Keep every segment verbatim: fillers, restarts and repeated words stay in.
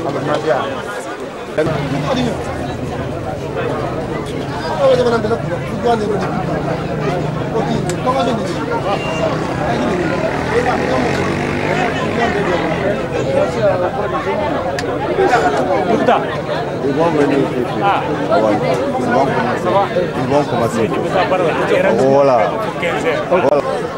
Ils vont venir ici. Ah. Ouais. Ils vont commencer. Ils vont commencer. Voilà. Voilà.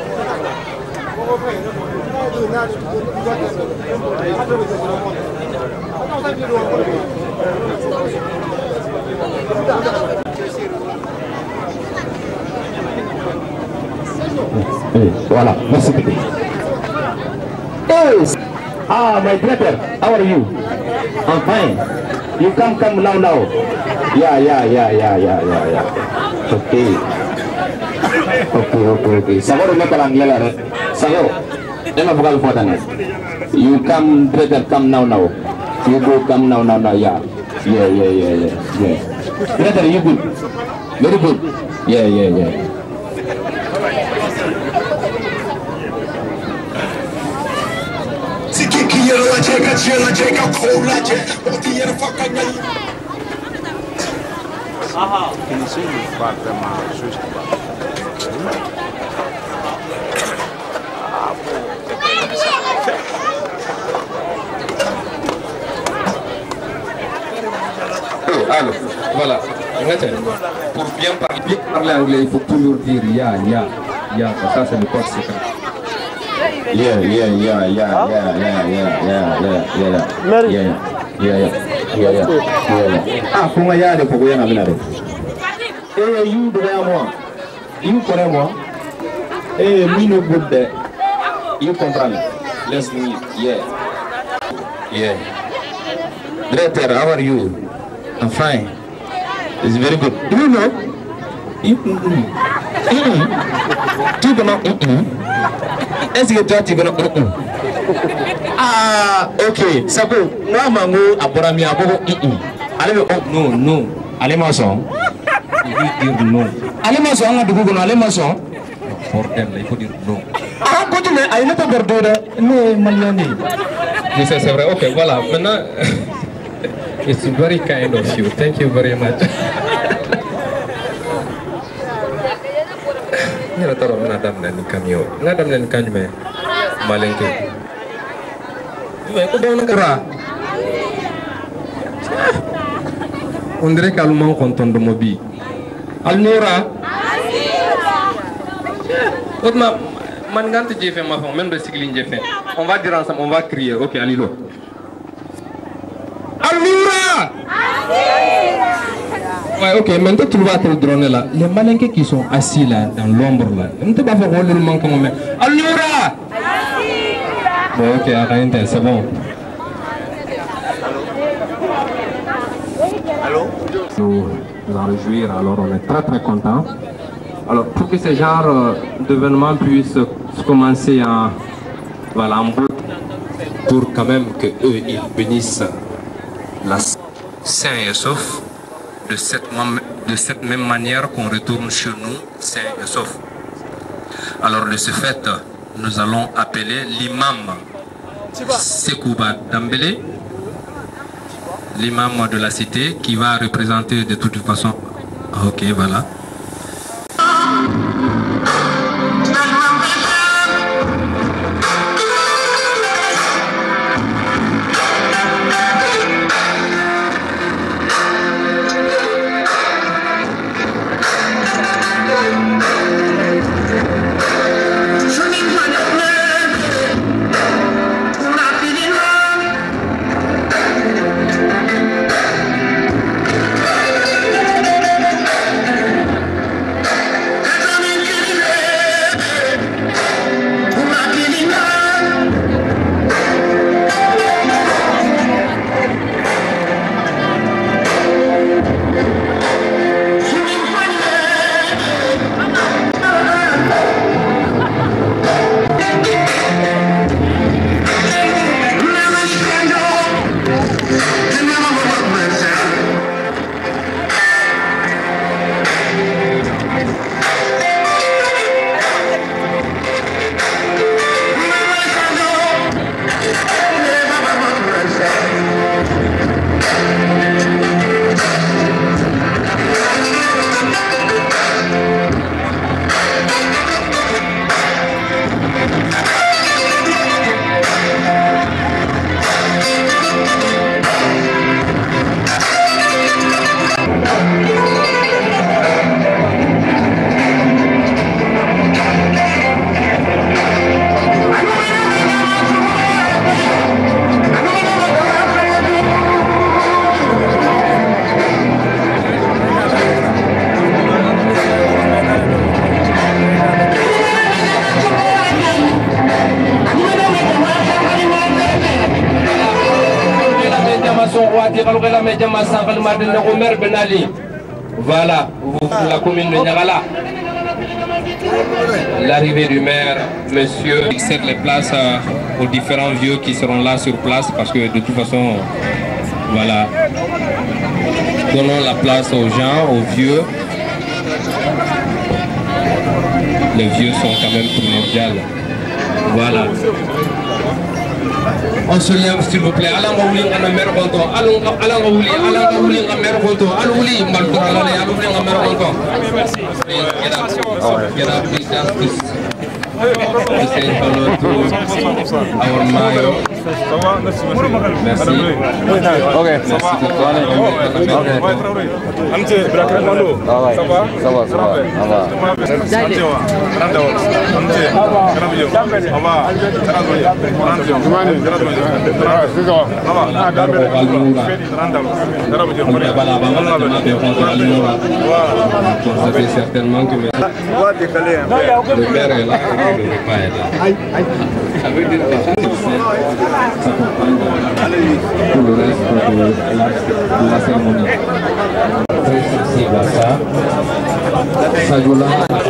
Hey, voilà, merci beaucoup. Hey, ah, my brother, how are you? I'm fine. You come, come now, now. Yeah, yeah, yeah, yeah, yeah, yeah, yeah. Okay. Okay, okay, okay. Sago rumah palang lala, sago. Emma bukan fotonya. You come, brother, come now, now. You go, come now, now, now. Yeah, yeah, yeah, yeah, yeah, yeah. Brother, you good? Very good. Yeah, yeah, yeah. Aha. Finition n'est pas vraiment juste. Alors, voilà. Pour bien parler, bien parler anglais, il faut toujours dire ya, ya, ya. Ça, c'est le code secret. Yeah, yeah, yeah, yeah, yeah, yeah, yeah, yeah, yeah, yeah, yeah, yeah, yeah, yeah. Ah, pour moi, il y a des problèmes à venir. Eh, you derrière moi, you connais moi. Eh, me no good there. You comprends? Let's meet. Yeah, yeah. Director, how are you? I'm fine. It's very good. Do you know? You, mm-mm. Mm-mm. Tu connais? Mm-mm. Est-ce que toi tu connais? Mm-mm. Ah, ok. Ça peut. Moi, mango, aborami, aboro. Mm-mm. Allez, oh, non, non. Allez, maçon. Il veut dire non. Allez, maçon, on a du coup, allez, maçon. Bordel, il faut dire non. Ah, continue. Allez, ne pas perdre. Non, Maliani. Oui, c'est vrai. Ok, voilà. Maintenant. It's very kind of you. Thank you very much. Ni la taro na dam na ni kamio. Na dam na ni kanjme. Malenke. Mais ko don ngara. On dirait qu'Allemand content de mobi. Alnora. Otma man gante jefe ma fon même de siglin jefe. On va dire ensemble, on va crier. OK, Alilo. Alvira! Ouais, ok, maintenant tu vas te droner là. Les malinqués qui sont assis là, dans l'ombre là, on ne peut pas faire le manque comme même. Alvira! Bon, ok, arrête, c'est bon. Allô? Nous nous en réjouir, alors on est très très contents. Alors, pour que ce genre d'événement puisse commencer en, voilà, en bout, pour quand même que eux ils bénissent la sain et sauf de cette, de cette même manière qu'on retourne chez nous sain et sauf. Alors de ce fait, nous allons appeler l'imam Sekouba Dambélé, l'imam de la cité qui va représenter de toute façon. Ok, voilà. façon, voilà, la commune de Niagala. L'arrivée du maire, monsieur, fixer les places euh, aux différents vieux qui seront là sur place parce que de toute façon, voilà, donnons la place aux gens, aux vieux. Les vieux sont quand même primordiaux. Voilà. On se lève s'il vous plaît. Allons rouler en mer bonton. Allons allons rouler. Allons rouler en mer bonton. Allons rouler. Malgré allons allons rouler en mer bonton. Merci. Ok. Merci. Certainement que le maire est là, le repas est là. Ça veut dire que pour le reste de la, de la cérémonie. Très sensible à ça. Sajoula.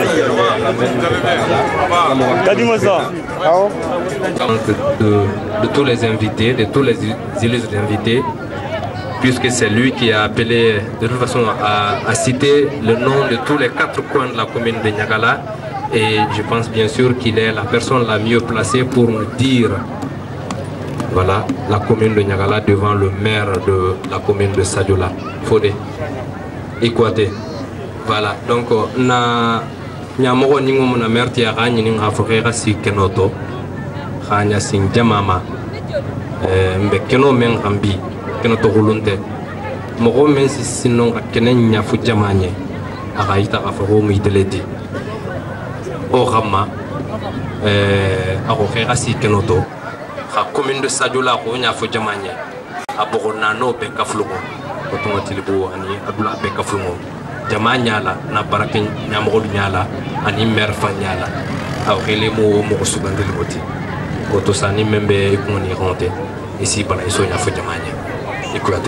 De, de tous les invités, de tous les illustres invités, puisque c'est lui qui a appelé de toute façon à, à citer le nom de tous les quatre coins de la commune de Niagala. Et je pense bien sûr qu'il est la personne la mieux placée pour nous dire, voilà, la commune de Niagala devant le maire de la commune de Sadiola, Fodé, Ikwate. Voilà, donc, na Nyamoro Ningo na maire Tiara, Ning Afrera si Kenoto, Ranya Sing Jamama, Mbekeno Men Rambi, Kenoto Hulunde, Moro Mensi Sinon Kenen Yafu Jamanye, Araita Afro Mideledi. Orama, Arokera si Kenoto, la commune de Sadiola, Ronya Fojamanye, à Boronano, Bekaflumo, Otomotilibo, Ani, Abula Bekaflumo, Jamanyala, Nabarakin, Nyamrodiala, Ani Merfanyala, Aurelemo, Morosubandiloti, Otosani Membe, Ekoni Ronte, ici par la Sonia Fojamanye, éclaté.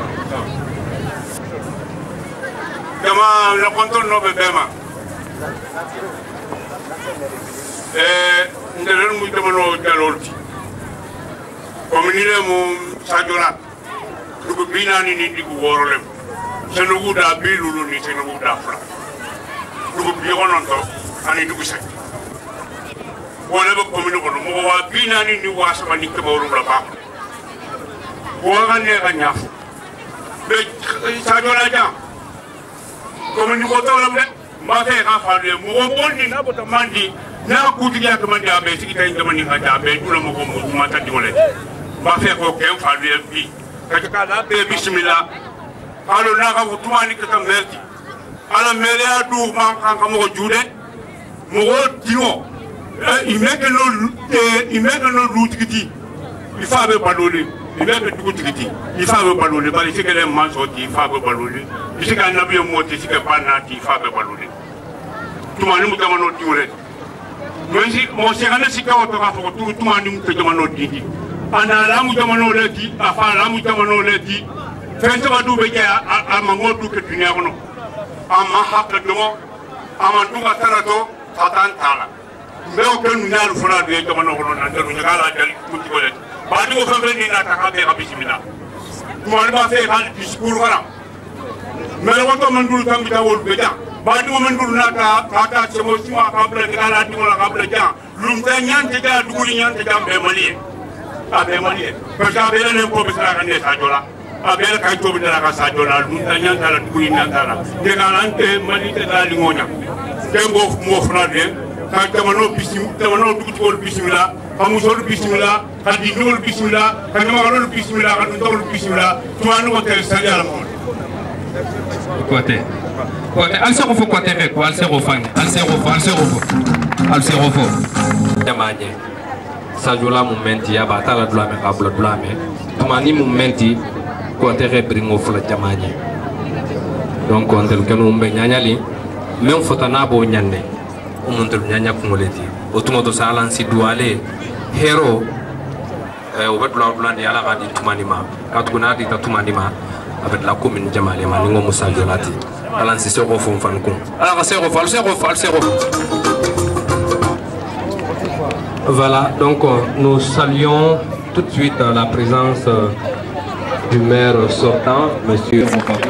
Dama, le canton no bebema. Eh, ndelen mu demano jalolti. Kominile mu Sadiola. Dugu binani ni digu worolem. Senugu da bilulu ni senugu da fla. Dugu bigononto ani dugu sek. Wala ba kominu kono mo wa binani ni wasaba ni keboru la ba. Wa ne ga nyaf. Be Sadiola ja. Kominu ko tawlam de. Ma fe ga fa de mo bondi na bota mandi na kutiya to mandi abe sikita inda mani ga abe dula mo ko mo ma ta dingole. Ma fe ko ken fa de bi. Ka ka da be bismillah. Alo na ka futumani ka merti. Ala mere adu ma kan ka mo jude. Mo dimo. Il met que no il met que no lutikiti. Il fa be baloli. Il met que lutikiti. Il fa be baloli. Bali sikele man soti fa be baloli. Il sika nabi mo ti sika panati fa be baloli. Tumani mu tamano diwle. Monsi mo sekana sika wato ka fo tu tumani mu tamano dindi. Ana la mu tamano leti, afa la mu tamano leti. Fense ba du be ja a mangodu ke dunia kono. Ama hakka domo, ama duga tarato fatan tala. Mbeo ke nunalu fona de tamano kono na daru nyala dal kuti ko leti. Ba du ko fe ni na ta ka be ka bismillah. Tumani ba fe ka discours wala. Mais le temps mandul tam bita wol beja badu mandul naka kaka semo sima kabla kala di wala kabla ja lum ta nyante ja duguli nyante ja be mali a be mali ko ja be len ko bisra kan de Sadiola a be ka to bi ka Sadiola lum ta nyanta la duguli nyanta la de galante mali te la li ngonya de mo mo frade ka tamano bisim tamano dugu wol bismillah kamu sol bismillah ka di nol bismillah ka ma rol bismillah ka dol bismillah to anu ko tel sali ala mo Côté. Côté. Al sero fo côté rek, al sero fan, al sero fo, al sero fo. Al sero fo. Jamanye. Sadiola momenti ya batala dula me kabla dula me. Tumani momenti côté rek bringo fo la jamanye. Donc on tel kanu mbe nyanyali, même fotana bo nyande. O montel nyanya kumoleti. O tumo to salan si duale hero au fait la blonde ya la radi tumanima katuna di tumanima avec la commune Jamale Maningo Moussa Jolati alors c'est sur fond fan con alors c'est refal c'est refal c'est voilà donc nous saluons tout de suite la présence du maire sortant monsieur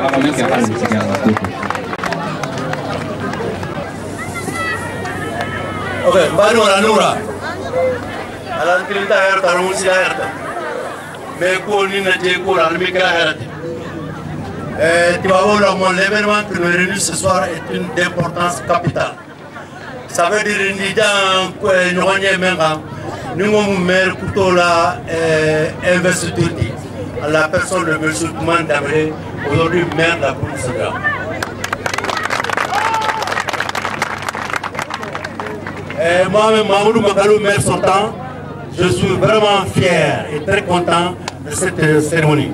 ok bano la nura ala kilita herta musi herta mais ko ni na je ko la mi ka herta euh tu vas voir mon l'événement que nous réunissons ce soir est une d'importance capitale ça veut dire ni dans ko ñoñe menga ni ngom maire kutola euh investiture à la personne de monsieur Toumane Dambélé aujourd'hui maire de la commune Sédar. Et moi-même, Mamoudou Makalou, maire sortant, je suis vraiment fier et très content de cette cérémonie.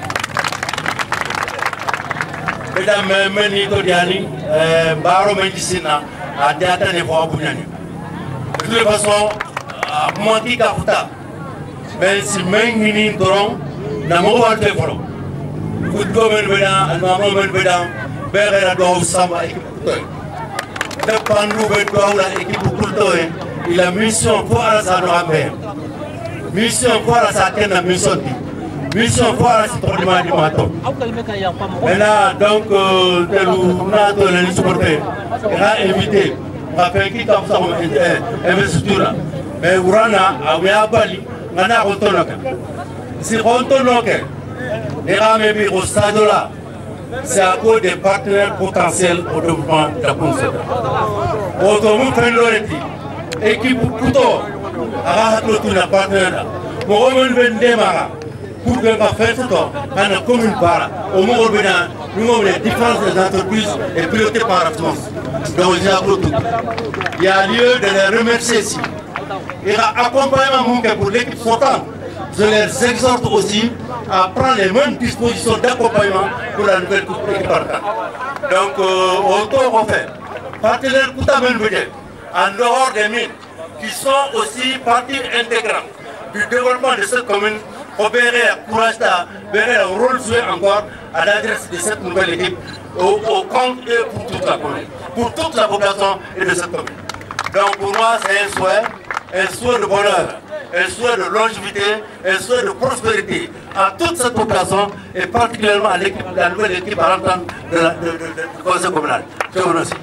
Mesdames, Meni Todiani, Baro Mendicina, à Théâtre de Voix Bouniani. De toute façon, Mwanti Kafuta, mais si Mengini Doron, n'a pas fait follow. Vous devez venir, nous devons venir, Berra Dou Samba équipe. Le Pandou Bedou la équipe Kultoé, il a mission pour la Sanorambe. Mission pour la Sakena mission. Mission pour la Citroën du Mato. Maintenant, donc, nous avons les supporter. Il a invité, on a fait qui comme ça, investiture. Mais Urana, à Ouéabali, on a retourné. Si on retourne, les ramés au stade là. C'est à cause des partenaires potentiels au développement de la commune. Autrement, quand on est équipe Pouto, à la partenaire, pour remonter des maras, pour que la fête soit dans la commune par au moment où nous avons les différences des entreprises et pilotées par la France. Donc, il y a lieu de les remercier ici. Et accompagnement pour l'équipe sortante. Je les exhorte aussi à prendre les mêmes dispositions d'accompagnement pour la nouvelle équipe partante. Donc, euh, autant qu'on fait, partenaires Koutamen Bédé, en dehors des mines, qui sont aussi partie intégrante du développement de cette commune, pour verrer courage, verrer le rôle joué encore à l'adresse de cette nouvelle équipe, au, au compte et pour toute la commune, pour toute la population et de cette commune. Donc, pour moi, c'est un souhait, un souhait de bonheur. Un souhait de longévité, un souhait de prospérité à toute cette population et particulièrement à l'équipe, la nouvelle équipe à l'entente de la, de, de, de, du conseil communal. Je vous remercie.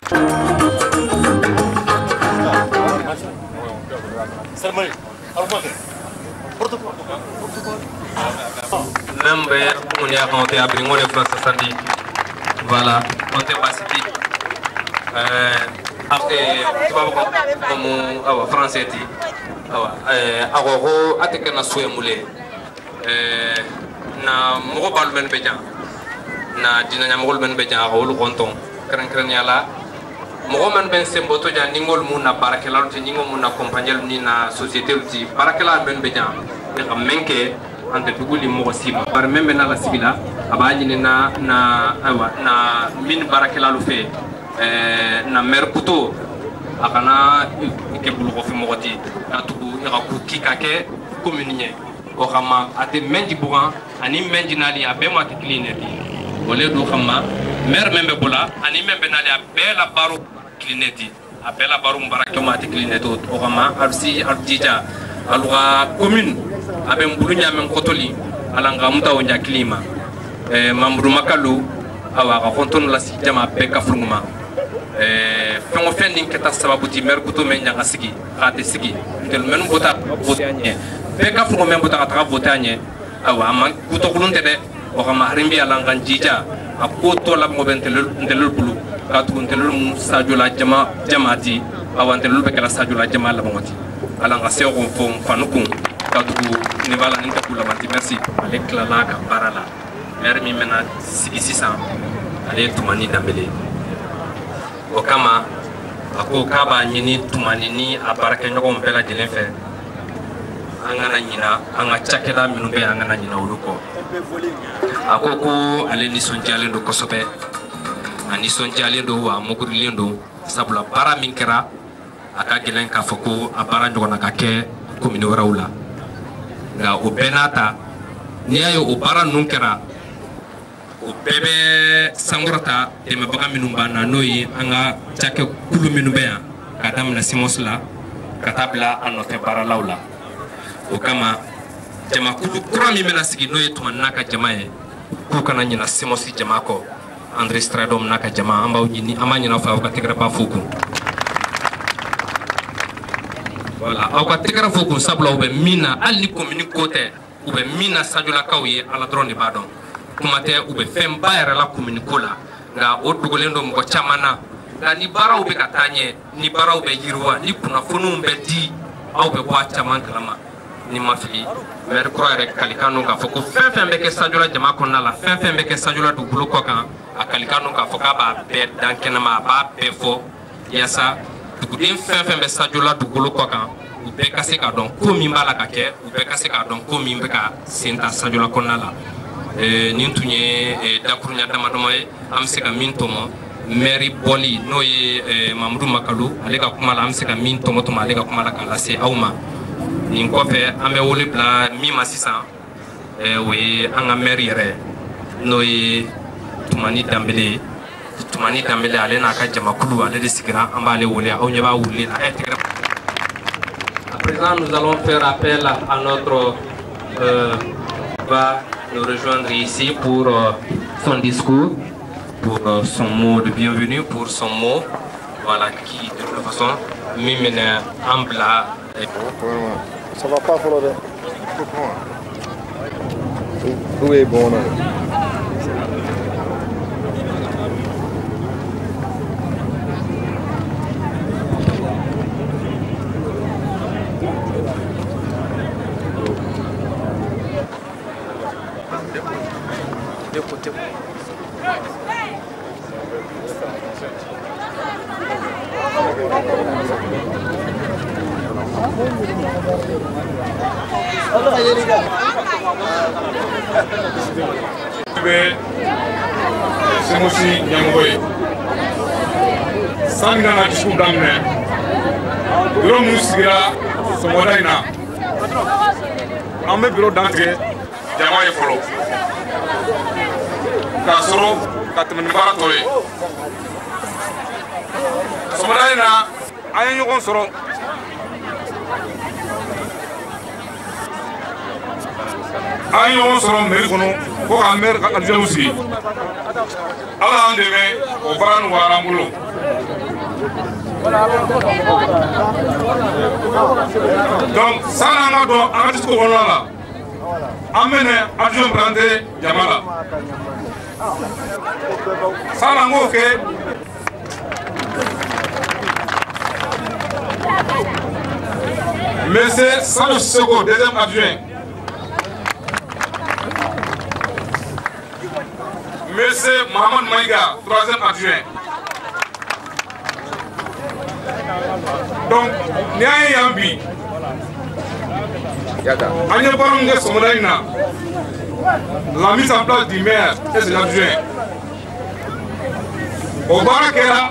Voilà, on t'est passé. Après, tu vas voir comme français. Agogo ateke na souhait moulé na mogo balu men bejan na dina nyamogol men bejan agol gonton kren kren yala mogo men ben semboto jan ningol mun na barakela ti ningo mun na compagnie ni na société ti barakela men bejan e kam menke ante tuguli mogo siba par membe na la sibila abaji ni na na awa na min barakela lu fe na merkuto akana ke bulu ko fi mogoti atuku ira ku kikake communier ko xama ate menji bugan ani menji nali abe ma ke clineti wole do xama mer membe bula ani membe nali abe la baru clineti abe la baru mbarake ma te clineto ko xama alsi aldija alwa commune abe mbulu nyame kotoli alanga mutaw nya klima e mamru makalu awa ka konton la si jama be ka frunguma fengo fending keta sababu ti mer kuto men nyanga sigi khate sigi tel men bota votanye be ka fu men bota ka votanye awa man kuto kulunte de o kama harimbi ala ngan jija akko to la mo bentel ndelul bulu ka tu ndelul mu sadio la jama jamaati awa ndelul be kala sadio la jama la moti ala nga se ko fo fanukum ka tu ni bala ni ta kula manti merci avec la la ka barala mer mi mena sigi sisa ale Toumane Dambélé o kama ako kaba nyini Toumane ni abaraka nyoko mpela jelen fe angana nyina anga chakela minumbe angana nyina uluko ako ko ale ni sonjale do kosobe ani sonjale do wa mokuri lendo sabula para minkera aka gelen ka foko abara nyoko na kake komini warawla nka o bɛɛ n'a ta n'i y'a ye o baara ninnu kɛra o bɛɛ bɛ sankɔrɔta dɛmɛbaga minnu b'an na n'o ye an ka cakɛ kulu minnu bɛ yan ka daminɛ simos la ka taa bila a nɔfɛ baaralaw la o kama jamakulu kura min bɛna sigi n'o ye tuma n'a ka jama ye k'u kana ɲina simos jama kɔ André Stradom n'a ka jama an b'aw ɲini an b'a ɲini aw fɛ aw ka tɛgɛrɛ ba fo kun voilà aw ka tɛgɛrɛ fo kun sabula u bɛ min na hali ni commune ko tɛ u bɛ min na sajolakaw ye ala dɔrɔn de b'a dɔn kuma tɛ u bɛ fɛn ba yɛrɛ la commune ko la nka o dogolen don mɔgɔ caman na nka ni baaraw bɛ ka taa ɲɛ ni baaraw bɛ yiriwa ni kunnafoniw bɛ di aw bɛ bɔ a caman kalama ni ma fili maire kɔrɔ yɛrɛ kalikan don k'a fɔ ko fɛn fɛn bɛ kɛ sajola jama kɔnɔna la fɛn fɛn bɛ kɛ sajola dugukolo kɔ kan a kalikan don k'a fɔ k'a b'a bɛɛ dan kɛnɛma a b'a bɛɛ fɔ yaasa duguden fɛn fɛn bɛ sajola dugukolo kɔ kan u bɛɛ ka se k'a dɔn ko min b'a la ka kɛ u bɛɛ ka se k'a dɔn ko min bɛ ka sen ta sajola kɔnɔna la nin tun ye dakuruɲa damadama ye an bɛ se ka min tɔmɔ maire bɔli n'o ye Mamadou Makalu ale ka kuma la an bɛ se ka min tɔmɔ tɔmɔ ale ka kuma la k'a lase aw ma nin kɔfɛ an bɛ wele bila min ma sisan o ye an ka maire yɛrɛ n'o ye Tumani Danbele Tumani Danbele ale n'a ka jamakulu ale de sigira an b'ale wele aw ɲɛ b'a wulili la ɛ tigɛrɛ. À présent, nous allons faire appel à notre euh, va nous rejoindre ici pour euh, son discours, pour euh, son mot de bienvenue, pour son mot, voilà, qui de toute façon m'amène en blanc. Ça va pas pour le où est bon là? Semosi ɲɛmɔgɔ ye sani ka na discours daminɛ bureau mun sigira sɔgɔmada in na an bɛ bureau dantigɛ jama ye fɔlɔ k'a sɔrɔ ka tɛmɛ ni baara tɔ ye sɔgɔmada in na an ye ɲɔgɔn sɔrɔ an ye ɲɔgɔn sɔrɔ mairie kɔnɔ ko ka maire ka adjoint sigi ala y'an dɛmɛ o baara nɔgɔyara an bolo donc sani an ka dɔn an ka discours kɔnɔna la an bɛna adjoint présenter jama la sani an k'o kɛ monsieur Salou Seko deuxième adjoint Monsieur Mohamed Maïga, troisième adjoint. Donc, nous avons dit, la mise en place du maire et ses adjoints. Au Barakela,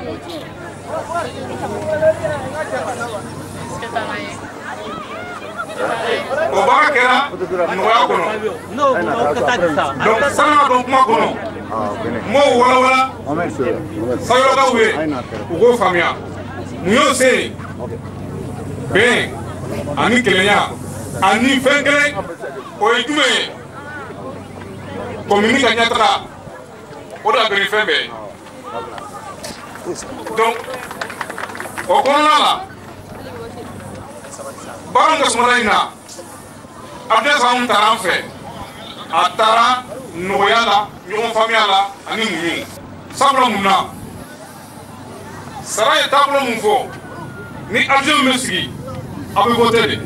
au Barakela, nous avons donc, ça n'a donc pas connu. Mo wala wala sayo ka we ugo famia muyo se ben ani kelenya ani fengere o idume communique nyatra o da beri fembe donc o konna la baranga sumalaina adresse on taranfe atara noyala ɲɔgɔn faamuya la ani muɲu sabula mun na sara ye taabolo mun fɔ ni adjoint bɛ sigi a bɛ voter de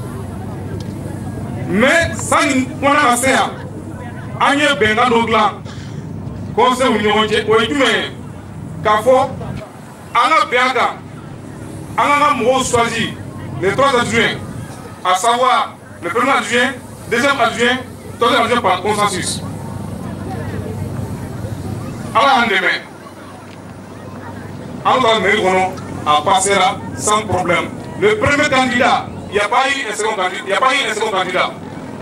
mais sani kɔnɔ ka se yan an ye bɛnkan dɔ dilan conseil ni ɲɔgɔn cɛ o ye jumɛn ye k'a fɔ an ka bɛn a kan an ka ka mɔgɔw choisir les trois adjoints à savoir le premier adjoint deuxième adjoint troisième adjoint par consensus. Allah en demain, en mairie a passé sans problème. Le premier candidat, il n'y a pas eu un second candidat. Il n'y a pas eu un second candidat.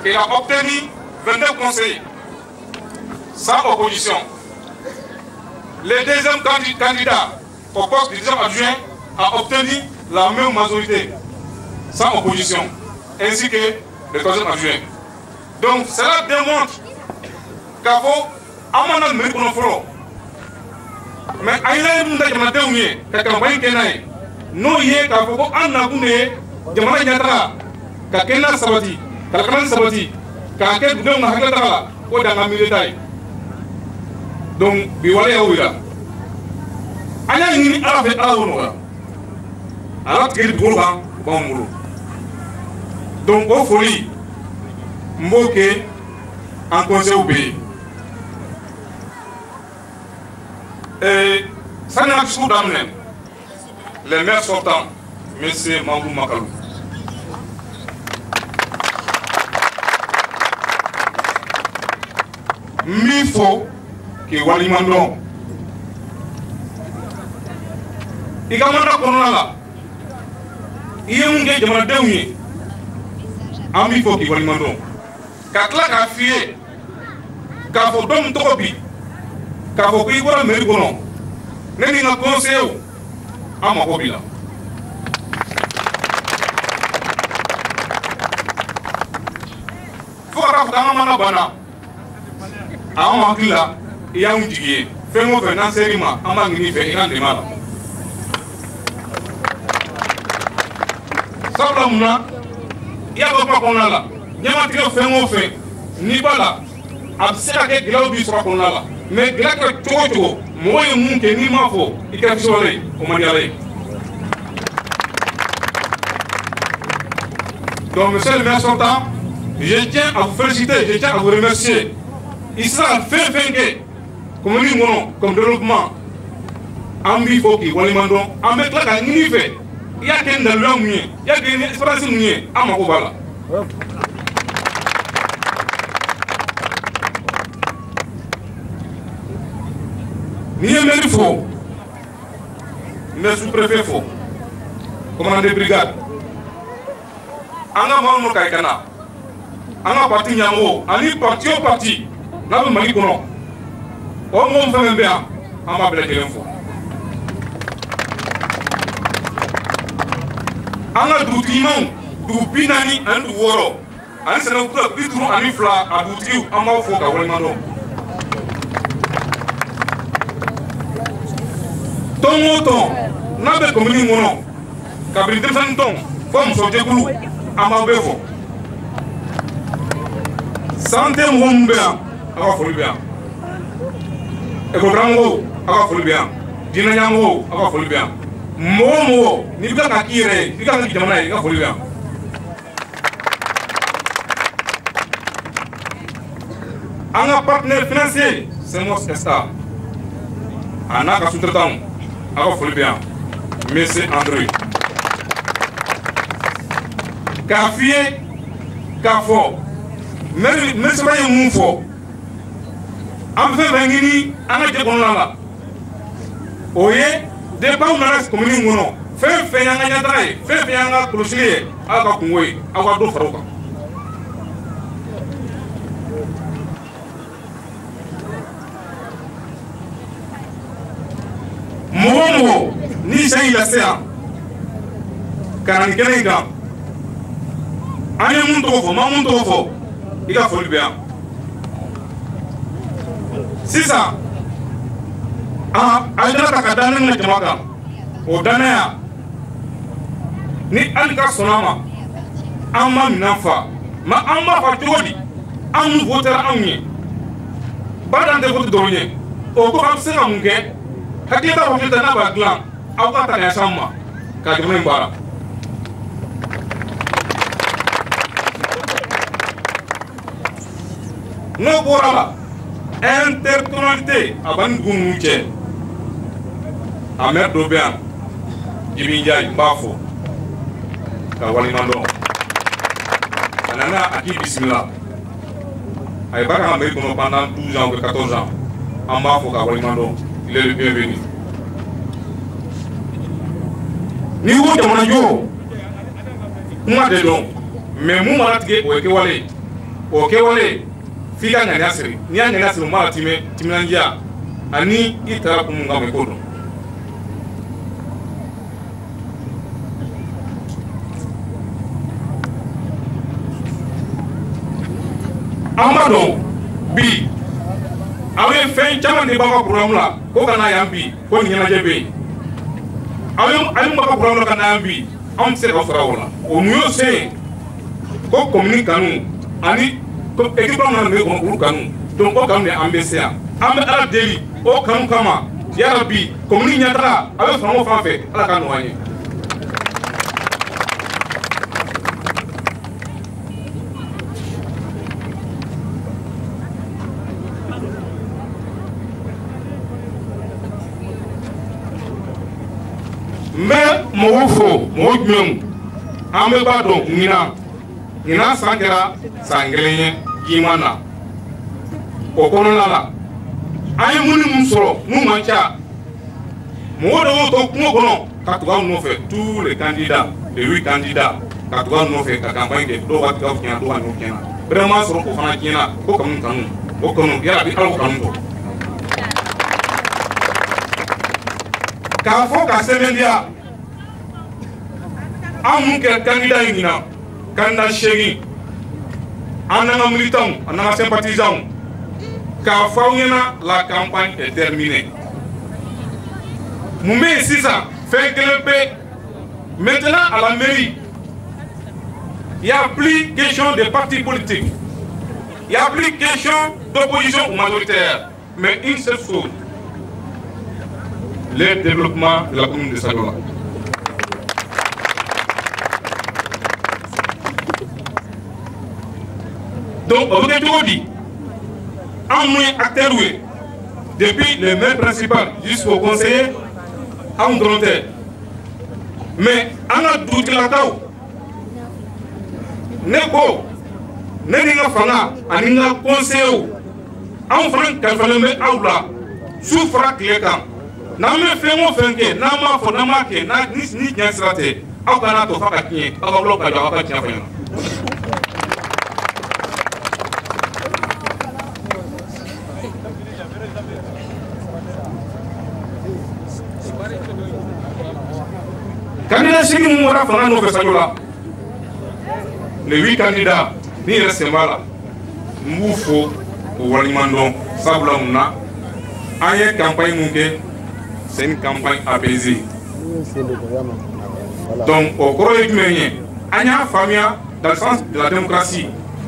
Il a obtenu vingt-deux conseillers, sans opposition. Le deuxième candidat au poste de deuxième adjoint a obtenu la même majorité, sans opposition, ainsi que le troisième adjoint. Donc cela démontre qu'à faut amana mérite qu'on folo. Mais aïla nous d'ailleurs na dernier, qu'à campagne kenai, non yé qu'à faut qu'on a gouné, jamana nyatra, qu'à kenna sabati, qu'à kenna sabati, qu'à quel boudin on a regardé là, au dans la militaire. Donc biwale ya ouira. Anya ngini ala fait ala wono. Ala tkeli bouloba, bon moulou. Donc au folie, mboke en conseil au pays. Et ça n'a pas d'amener. Les maires sortants, M. Mambou Makalou. Il faut que Walimandon. Il y a un là. Il y a un gars qui m'a dit il faut que Walimandon. Quand la fille, quand faut donner trop vite. Quand vous avez un mérite, vous avez un conseil à ma copie. Il faut que vous ayez un bana. À un makila, il y a un tigé. Fais-moi faire un sérimant, un magnifique et un démarre. Ça, il y a un peu qu'on a là. Il y a un peu de faire. Ni pas là. Absurde que Glaubi soit qu'on a là. Mais grâce à Toto, moi et mon qui n'y m'a pas, il a fait soleil, au Manialé. Donc, monsieur le maire sortant, je tiens à vous féliciter, je tiens à vous remercier. Il sera fait faire comme nous monon, comme développement. Ambi Foki, Walimandon, en mettant la fait. Il y a qu'un de l'homme, il y a qu'une espérance à ma Kobala. Ni un maire faux, mais sous-préfet faux, commandant de brigade. Anga Mano Kaikana, Anga parti Nyango, Ani parti au parti, n'a pas mal kono. Au moins on fait un bien, on m'a blessé l'info. Anga Doutimon, Doupinani, un Douoro, un sénateur, Pitrou, Anifla, à Doutriou, un mot faux, Kawalimando. Ton auton, n'a pas commis mon nom. Cabri de Fanton, comme son dégoulou, à ma bévo. Santé mon bien, à la folie bien. Et pour Rango, à la folie bien. Dinayango, à la folie bien. Momo, ni pas qu'à tirer, ni pas qu'à tirer, à la folie bien. Un partenaire financier, c'est mon Esta. Un acte sous-traitant. Alors, il faut bien. Monsieur André. Café, café. Mais ce n'est pas un faux. En fait, Vengini, on a dit qu'on l'a là. Oye, des pas où on a comme nous, non. Fais fait un gagné, fais fait un clocher, à la Koué, à la Dofaroka. Momo, ni sai la sea. Karan kenega. Ane mun tofo, ma mun tofo. Ika foli bien. Sisa. Ah, aida ta kadana na jamaka. O danaya. Ni alika sonama. Amma minafa. Ma amma fa jodi. Am voter amni. Badan de vote donye. O ko am sera munge. Hakili ta wakil ta na ba glam. Awka ta ya samma. Ka jumem bara. No borala. Intertonalité à Bangoumouché. Ahmed Dobian, Jimmy Ndiaye, Mbafo, Kawalimando. Anana Aki Bismillah. Aïbaka Amérique pendant douze ans ou quatorze ans. En Mbafo, Kawalimando. Il est le bienvenu. Niveau de mon adio, moi de long, mais mon malade est au Ekewale. o kewale fika ngani asiri ni ngani asiri mala time timinanjia ani itara kumunga mekodo amado bi awe fen chama de baba programme la ko kana yambi ko ni na jebe awe awe baba programme la kana yambi am se ko fara wala o nuyo se ko communique kanu ani ko équipe na me ko uru kanu donc ko kanu ambesia am ala deli o kanu kama ya rabbi communique nyatra awe famo fa fe ala kanu wani mais mo fo mo gbem ame ba do ngina ngina sangera sangelenye jimana o kono la ay muni mum soro mu mancha mo do to ko kono ka to no fait tous les candidats les huit candidats ka to no fait ka campagne de do wat ka fnya do no kena vraiment soro ko fana kena ko kam kanu o kono ya bi al kanu to ka fo ka semendia amun ke candidat ingina candidat chegi ananga militant ananga sympathisant ka fauna la campagne est terminée Moumé Sisa fait grimper maintenant à la mairie. Il n'y a plus question de partis politiques, il n'y a plus question d'opposition ou majoritaire, mais une seule chose, le développement de la commune de Sadiola. Donc, on vous a dit, en moins acteur, depuis le maire principal jusqu'au conseiller, en volontaire. Mais, on a tout la tao. Neko, Nenga Fana, Aninga conseiller, en franc, Kalfaleme Aula, souffra Clécan. Nama fait mon fenke, Nama Fonama, Nis Nis Yansrate, Aukana to Fakaki, Aukaloka Java Tiafana. Candidat Sigi Moura Fana no Sadiola. Les huit candidats, ni restent là. Moufo, Walimandon, Sablamouna. Aïe campagne Mouké, c'est une campagne apaisée. Donc, au cours du Ménien, Anya Famia, dans le sens de la démocratie.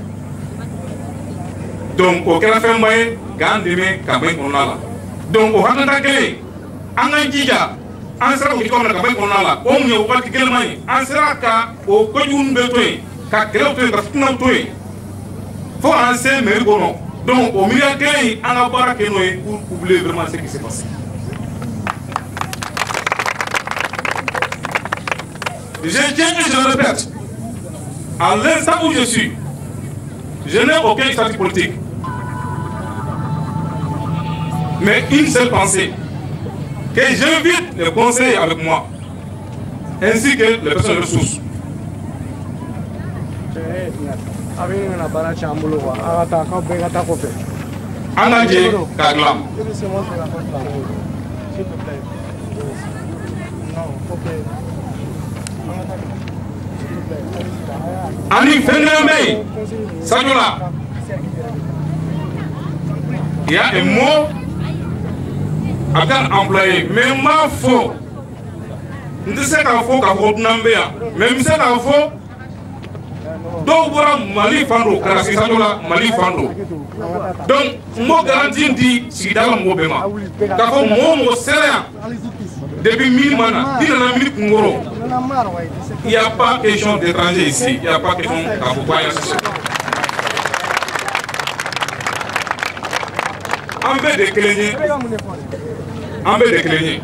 Donc, au Kérafem Baye, Gandeme, campagne qu'on a là. Donc, au Hanandakele, Anganjija, an sera ko comme la campagne qu'on a là on est au parti kelmani an sera ka o ko yun betoy ka kelo to ka fitna toy faut en se mais bon donc au milieu de an a bara que nous pour oublier vraiment ce qui s'est passé. Je tiens et je le répète, à l'instant où je suis, je n'ai aucun statut politique, mais une seule pensée, que j'invite les conseillers avec moi, ainsi que les personnes ressources. Anadje Kaglam. Ani Fenelme, Sadiola. Il y a un mot à employé, mais ma faux. Ne sais qu'à faux qu'à votre nambéa, même c'est qu'à faux. Donc voilà Mali Fando, Karasi Sadiola, Mali Fando. Donc, moi garantis dit si dans le mot Bema. Qu'à faux, moi, moi, c'est rien. Depuis mille mana, il y a un minute Ngoro. Il n'y a pas question d'étrangers ici, il n'y a pas question qu'à vous pas y assister. En fait de clénier, en fait de clénier.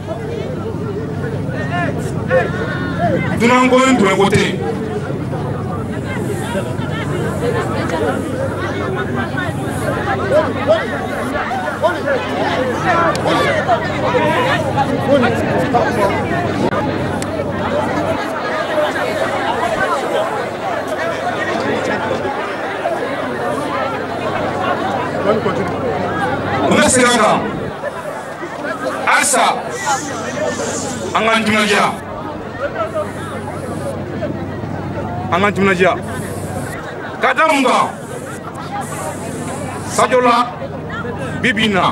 Nous n'avons pas un côté. On est sénégalais. Asa, Angan Jumnaja. Angan Jumnaja. Kadamunga. Sajola Bibina.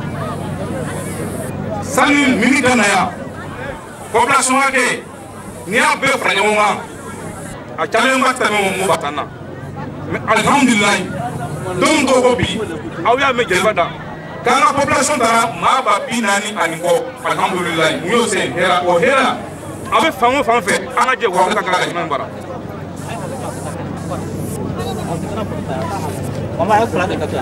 Sani Miniganaya. Population ake. Nia be Franyonga. A Chalenga Tamo Batana. Alhamdulillah. Don't go Bobby. Awia Mejelvada. Quand la population dara Maba Binani Aniko, Alhamdulillah, nous c'est Hera ou Hera. Avec Fango Fanfe, Anadje Wakaka Membara. On va être là de quelqu'un.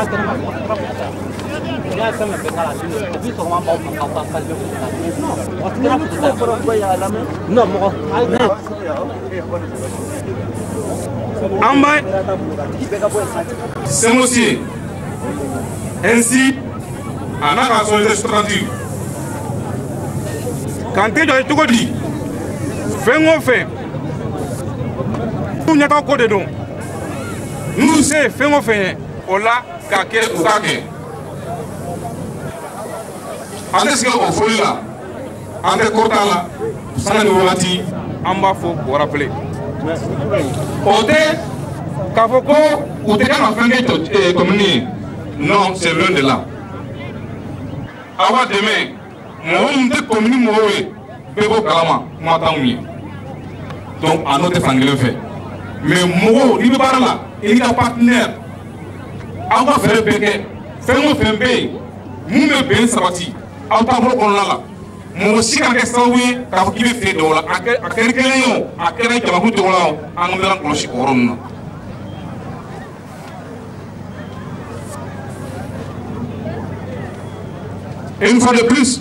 Non, Ambaye, c'est aussi ainsi, en a son restauratif. Quand tu es tout dit, fais-moi faire. Nous n'y a pas de don. Nous c'est fais-moi faire. Ola, kake ou kake. Est-ce qu'on fait là? En décortant là, ça nous a dit, en bas, il faut vous rappeler. Ote, Kafoko, ou t'es qu'à fin de communier. Non, c'est loin de là. Awa demain, moi, je suis communié, moi, je suis kalama, moi, je donc, à notre famille, fait. Mais moi, il est pas là, il est un partenaire. Awa fait le béquet, fais-moi faire un bé, nous me bien sabati, à part qu'on l'a là. Moi aussi, quand je suis là, je suis fait de là, à quelqu'un, à quelqu'un qui va vous dire là, à nous faire un clocher couronne. Et une fois de plus,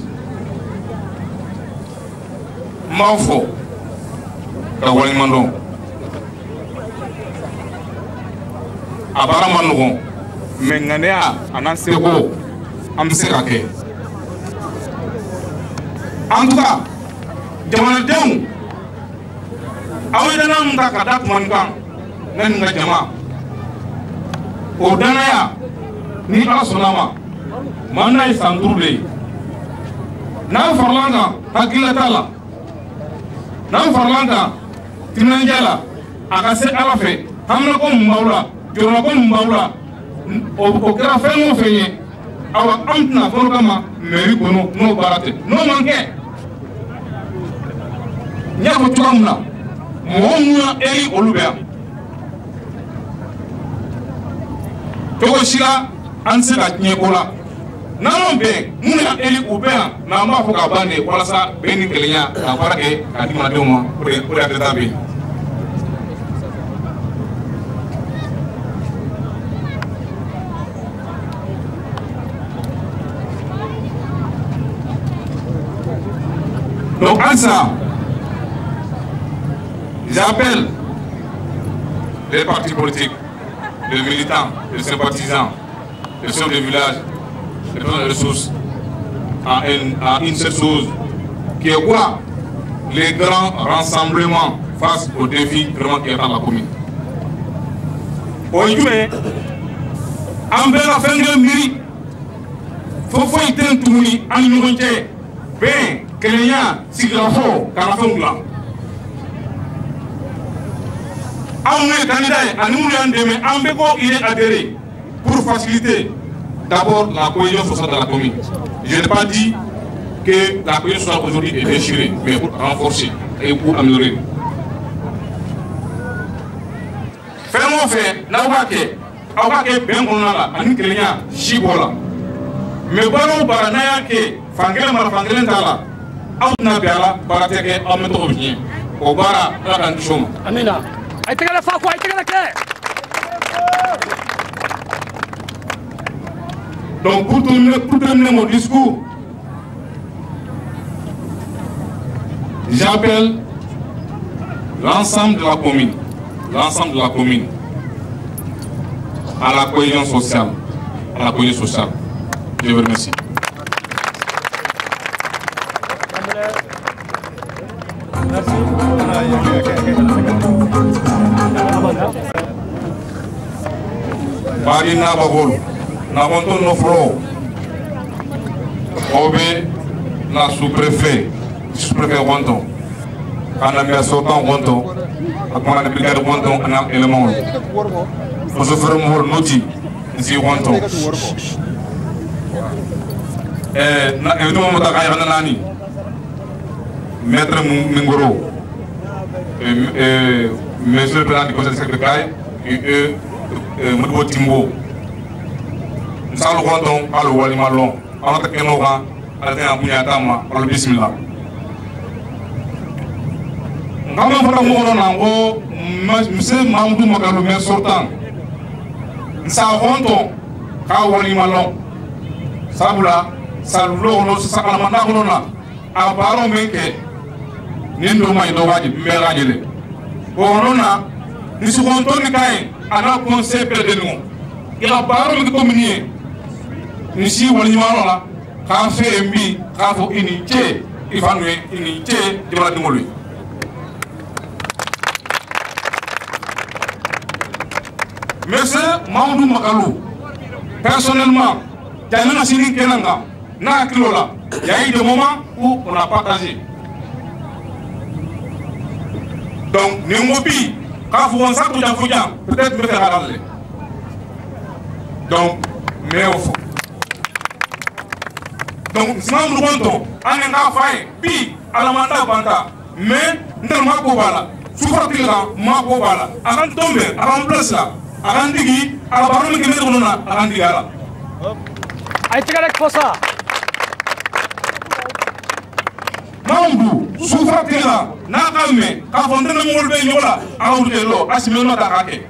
Mafo, Kawali Mandon, Abara Mandon, Menganea, Anansego, Amserake. En tout cas, Jamanadem, Awadanam Dakadak Mangan, Nanga Jama, Odanaya, Ni Asunama. Mana is Andrule. Now for Langa, Hakilatala. Now for Langa, Tinangela, Akase Alafe, Hamlakom Maula, Jorakom Maula, Okra Femo Feye, our Antna Forgama, Merikono, no Barate, no manke. Nyakutamna, Monia Eli Olubia. Togoshila, answer at Nyekola. Non, bien, nous avons élu ou bien, nous avons fait un bande, voilà ça, béni que les gens, la voilà que, à dix mois, pour être établi. Donc, en ça, j'appelle les partis politiques, les militants, les sympathisants, les chefs de village, les plans de ressources à une, à une seule chose qui est quoi? Les grands rassemblements face aux défis vraiment qui est dans la commune. Aujourd'hui, en bel la fin de midi, il faut faire un tour en unité, bien que les gens s'y grafont quand la fin là. On est candidat à nous demain, on peut adhérer pour faciliter d'abord la cohésion sociale de la commune. Je n'ai pas dit que la cohésion sociale aujourd'hui est déchirée, mais pour renforcer et pour améliorer. Fais-moi faire, là où il y a bien qu'on a là, à nous créer un chibola. Mais bon, par un que Fangela m'a Fangela là, on a bien là, par un que on met au bien, au bar à la condition. Amina, I take la fois quoi, I take la clé. Donc pour terminer, pour terminer mon discours, j'appelle l'ensemble de la commune, l'ensemble de la commune à la cohésion sociale, à la cohésion sociale. Je vous remercie. Merci. Barina Babol. na wonton no fro obe na sous-préfet sous-préfet wonton kana mi sortant wonton ak mana brigade wonton ana élément o so fer mo noti si wonton eh na e dum mo ta kay xana nani maître Mingoro et monsieur le président du conseil secrétaire et Modibo Timbo nous allons rendre à le Wali Malon à notre Kenora à la Bouniatama à le Bismillah. Nous avons fait un mot en haut, monsieur Mamoudou Magalou, mais sortant. Nous allons rendre à Wali Malon. Sabula, Salulo, Salamanda, à Baron Menke. Nindo mai do waji mera jele bonona ni su konto ni kai ana conseil de nous ila baro mi communier ni si woni maro ka fe mbi ka fo ini che ifanwe ini che di wala dimolu monsieur Mamadou Magalou personnellement tellement sini kenanga na kilola il y a eu des moments où on n'a pas partagé. Donc, Ningobi, quand vous en savez peut-être me faire aller. Donc, mais au fond. Donc, si nous nous rendons, on est en faille, puis, à la mandat banta, mais, nous ne sommes pas souffrir là, ma kobala, avant de tomber, avant de placer là, avant de dire, à la parole qui met là, avant de dire là. Aïe, tu as ça. Mambu, souffrir là, n'a pas mis, quand on donne le mot de yola, à ouvrir l'eau, à se mettre dans la raquette.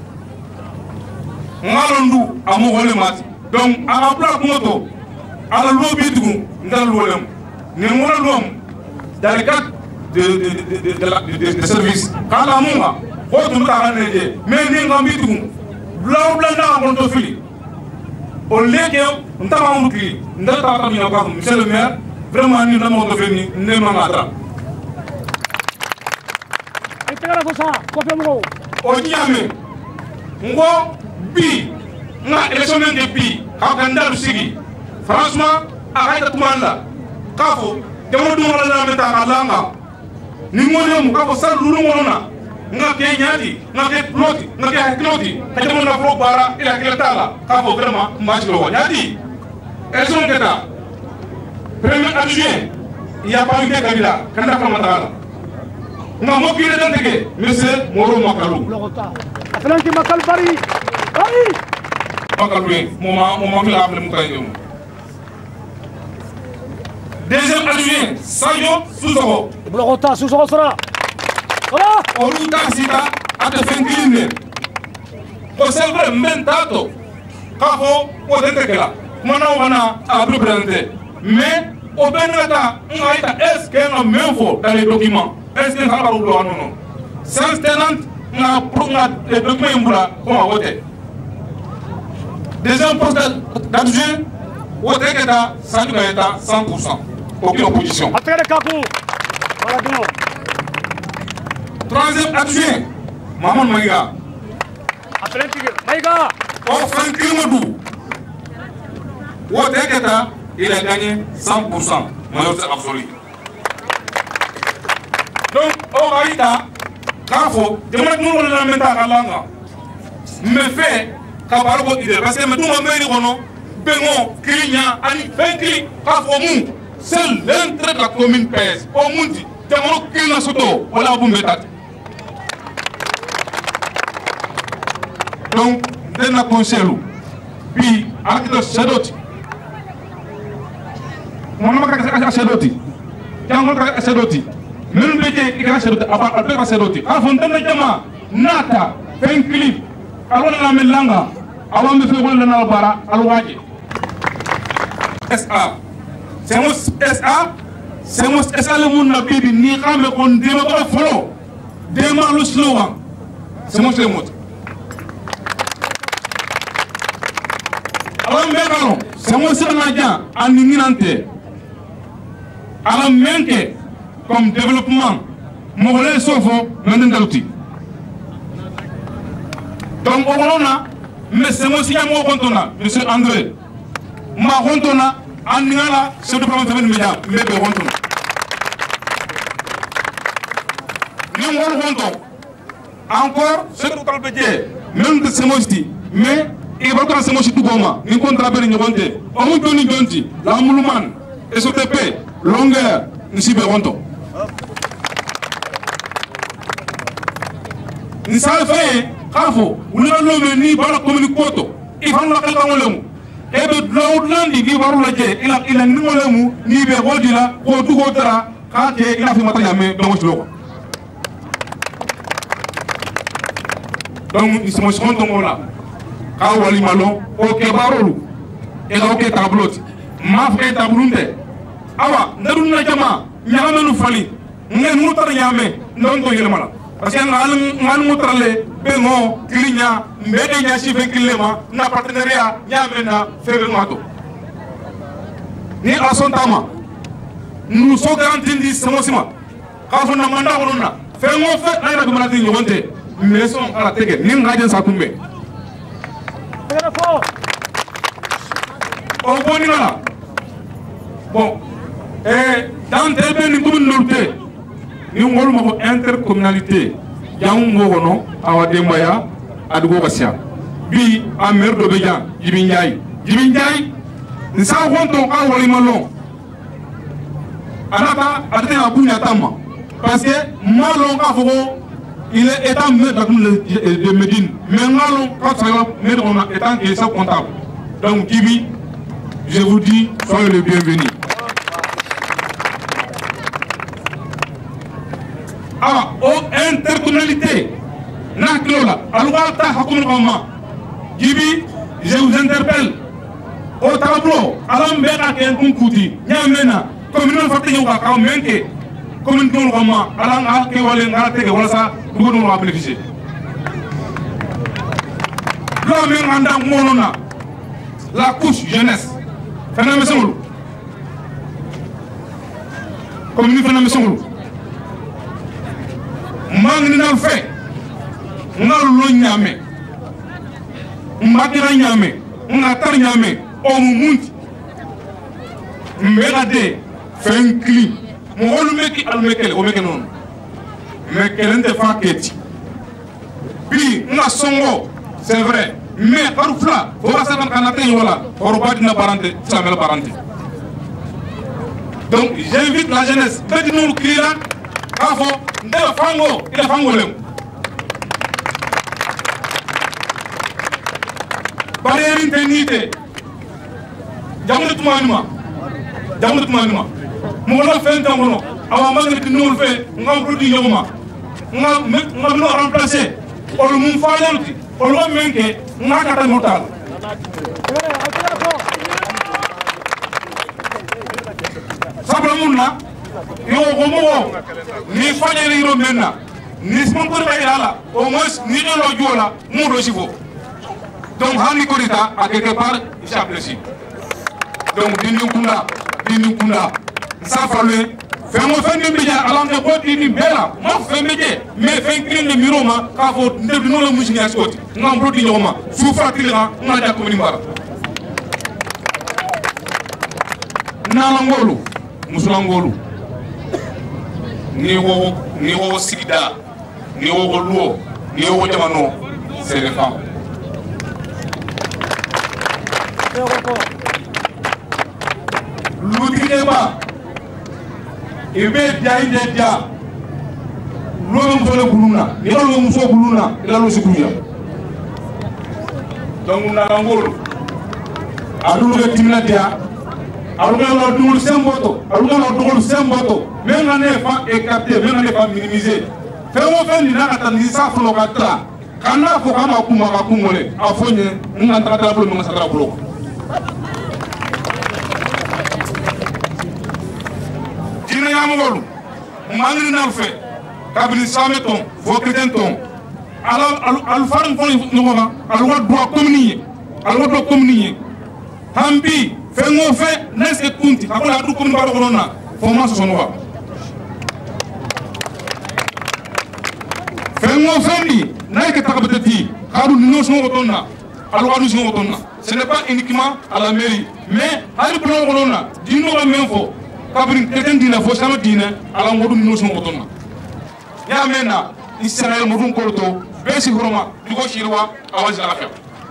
Ngalondu, à mon rôle mat. Donc, à la plaque moto, à la lobby du dans l'olem, n'est pas l'homme, dans le cadre de, de, de, de, de, de, de service. Quand la moua, votre mot à l'année, mais n'est pas mis tout, blanc, blanc, dans la montofili. Au lait, on t'a pas mouki, on t'a pas mis en place, monsieur le maire, vraiment, nous n'avons pas fini, nous n'avons pas fait. O Niamey, ngo bi, nga élection de bi, quand candidat sigi, franchement, arrête tout le monde. Kafo, jamono dum wala na meta alanga. Ni ngone mu kafo sal lulu ngona. Nga ke nyati, nga ke ploti, nga ke kloti. Ka jamono na fro bara ila ke tala. Kafo vraiment match lo nyati. Élection keta. Premier adjoint, il y a pas eu de candidat, candidat comme ça. Nga mo kire dan tege monsieur Moro Makalou Atlanti Makal bari bari Makalou moma moma mi la appelé mutay deuxième adjoint Sayo Souzoro Blogota Souzoro sera voilà Oluta sita ate fengine o selbre mentato kafo o denteke la mana wana a représenter mais au benata ngaita est-ce qu'il y a même info dans les documents. Est-ce que ça va vous non non sans tenant na pour les documents mbula comment voter deuxième poste d'adjoint voter que ta ça doit être cent pour cent aucune opposition après le kakou voilà bon troisième adjoint Maman Maïga après Maïga au Franklin Modou voter que ta il a gagné cent pour cent majorité absolue. Donc, au Haïta, quand il faut, je vais nous le mettre à la langue. Mais fait, quand il faut idée, parce que tout le monde est là, Bengo, Kilignan, Ani, Benkli, quand il faut, seul l'entrée de la commune pèse. Au monde, il y a un Kilignan Soto, voilà, vous mettez. Donc, dans la conseil, puis, avec le Sedoti, mon nom est Sedoti, il y a un Sedoti. Même bété il a acheté avant après acheté à fontaine de jama nata fin clip alors la melanga avant de faire le nalbara alwaji S A c'est mon S A c'est mon S A le monde na bibi ni xamé kon dema ba folo dema lu slogan c'est mon c'est mot alors mbekalo c'est mon c'est na dia ani ninante alors menke comme développement, Mogolais Sofo, maintenant d'outil. Donc, au moment mais c'est moi aussi à moi contona monsieur André ma contona aningala chef de province de média mais be contona ni ngol conton encore ce que vous avez même de c'est moi aussi mais il va quand c'est moi aussi tout comment ni contrat ben ni conté on nous donne donti la mouluman et S O T P longueur ni si be conton ni ça fait Kafo, vous n'avez ni pas la communication. Il faut la calmer. Et de l'autre dit qu'il va rouler. Il a il a ni le ni be rodila, ou tout autre. Quand il a fait matin mais donc je le vois. Donc ils sont sont donc là. Quand wali malo, ok barolu. Et ok tableau. Ma frère tablounde. Awa, ndaru na jama, nyama nu fali. Ngen mu tar yame, non to yele mala. Parce que ngal ngal mutrale bengo klinya mbede nya chife kilema na partenariat nyamena febe mato ni asontama nous so garanti ndi samosima kafu na manda wonuna fengo fe na ira bimana tinyo wonte meson ala tege ni ngajen sakumbe o boni la bon et dans tel ben ni communauté ni ngol mo intercommunalité jang mo wono awa dembaya adugo basia bi amer do bejan jibi njay jibi njay ni sa wonto ka woli malon anata adete na bunya tama parce que malon ka foko il est état maître de Médine mais malon ka ça maître on étant et ça comptable donc jibi je vous dis soyez le bienvenu. Ah, oh, intercommunalité. Naklola, Alouata Hakoumama. Gibi, je vous interpelle. Au tableau, Alambera Kenkoum Kouti, Yamena, commune Fatiguoka, Menke, commune Roma, Alanga, Kewalen, Gate, Wassa, nous allons bénéficier. L'homme en Monona, la couche jeunesse, Phénomène Songou. Commune Phénomène Songou. Mangni na fe ngal lo nyame mbakira nyame ngatar nyame o mumunti mbega de fen clean mo holu meki al mekele o meke non mekele nte faketi bi nga songo c'est vrai mais parfois ora sa kan kanate wala oro badina barante samel barante donc j'invite la jeunesse bedi non klira Kafo, ndela fango, ila fango lemu. Barrière tenite. Jamu de tumanuma. Jamu de tumanuma. Mola fait un mono. Awa mangé de nous fait, ngam produit yoma. Ngam ngam no remplacer. Olu mum falanti. Olu menke, ngakata mortal. Sabramuna. Yo gomo ni fanyere iro menna ni sponsor ba irala au moins ni lo jola mu do sifo donc hani ko dita a quelque part j'apprécie donc dinu kunda dinu kunda ça fallu fait mo fait ni media alam de ko dini bela mo fait media mais fait clean de miro ma ka fo de no la musique ya skoti ngam brodi nyoma su fratira na da ko ni mara na la ngolu musula ngolu ni wo ni wo sigida ni wo luo ni wo jamano c'est les femmes l'outil-débat et bien dia dia l'homme muso le buluna ni l'homme muso buluna il a le sikuya donc na ngolo adulu ke timna dia aluga lo dul semboto aluga lo dul semboto même on n'est pas écarté même on n'est pas minimisé fait on fait ni na katani sa flo katra kana fo kama kuma ka kumole afonye nganta tablo mo ngasara blo dina yamolu mangri na fe kabini sameton fo credenton ala al faram fo ngoma alwa droit communier alwa droit communier hambi fengo fe neske kunti akola adu komuni baro korona formation sonwa fengo fendi naike takabetati kadu no songo tonna alors nous sommes autonomes. Ce n'est pas uniquement à la mairie, mais à l'époque on a dit nous la même fois. Quand quelqu'un dit la fois ça me dit alors nous sommes autonomes. Il y a maintenant Israël nous sommes autonomes. Ben si vraiment du coup chinois avant de la faire.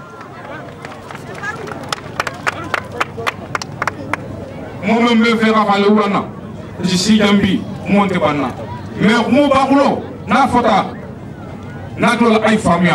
Moi-même me faire avaler ou non. Je suis Gambi, moi on te banna. Mais moi bakulo na fota na dola ay famia.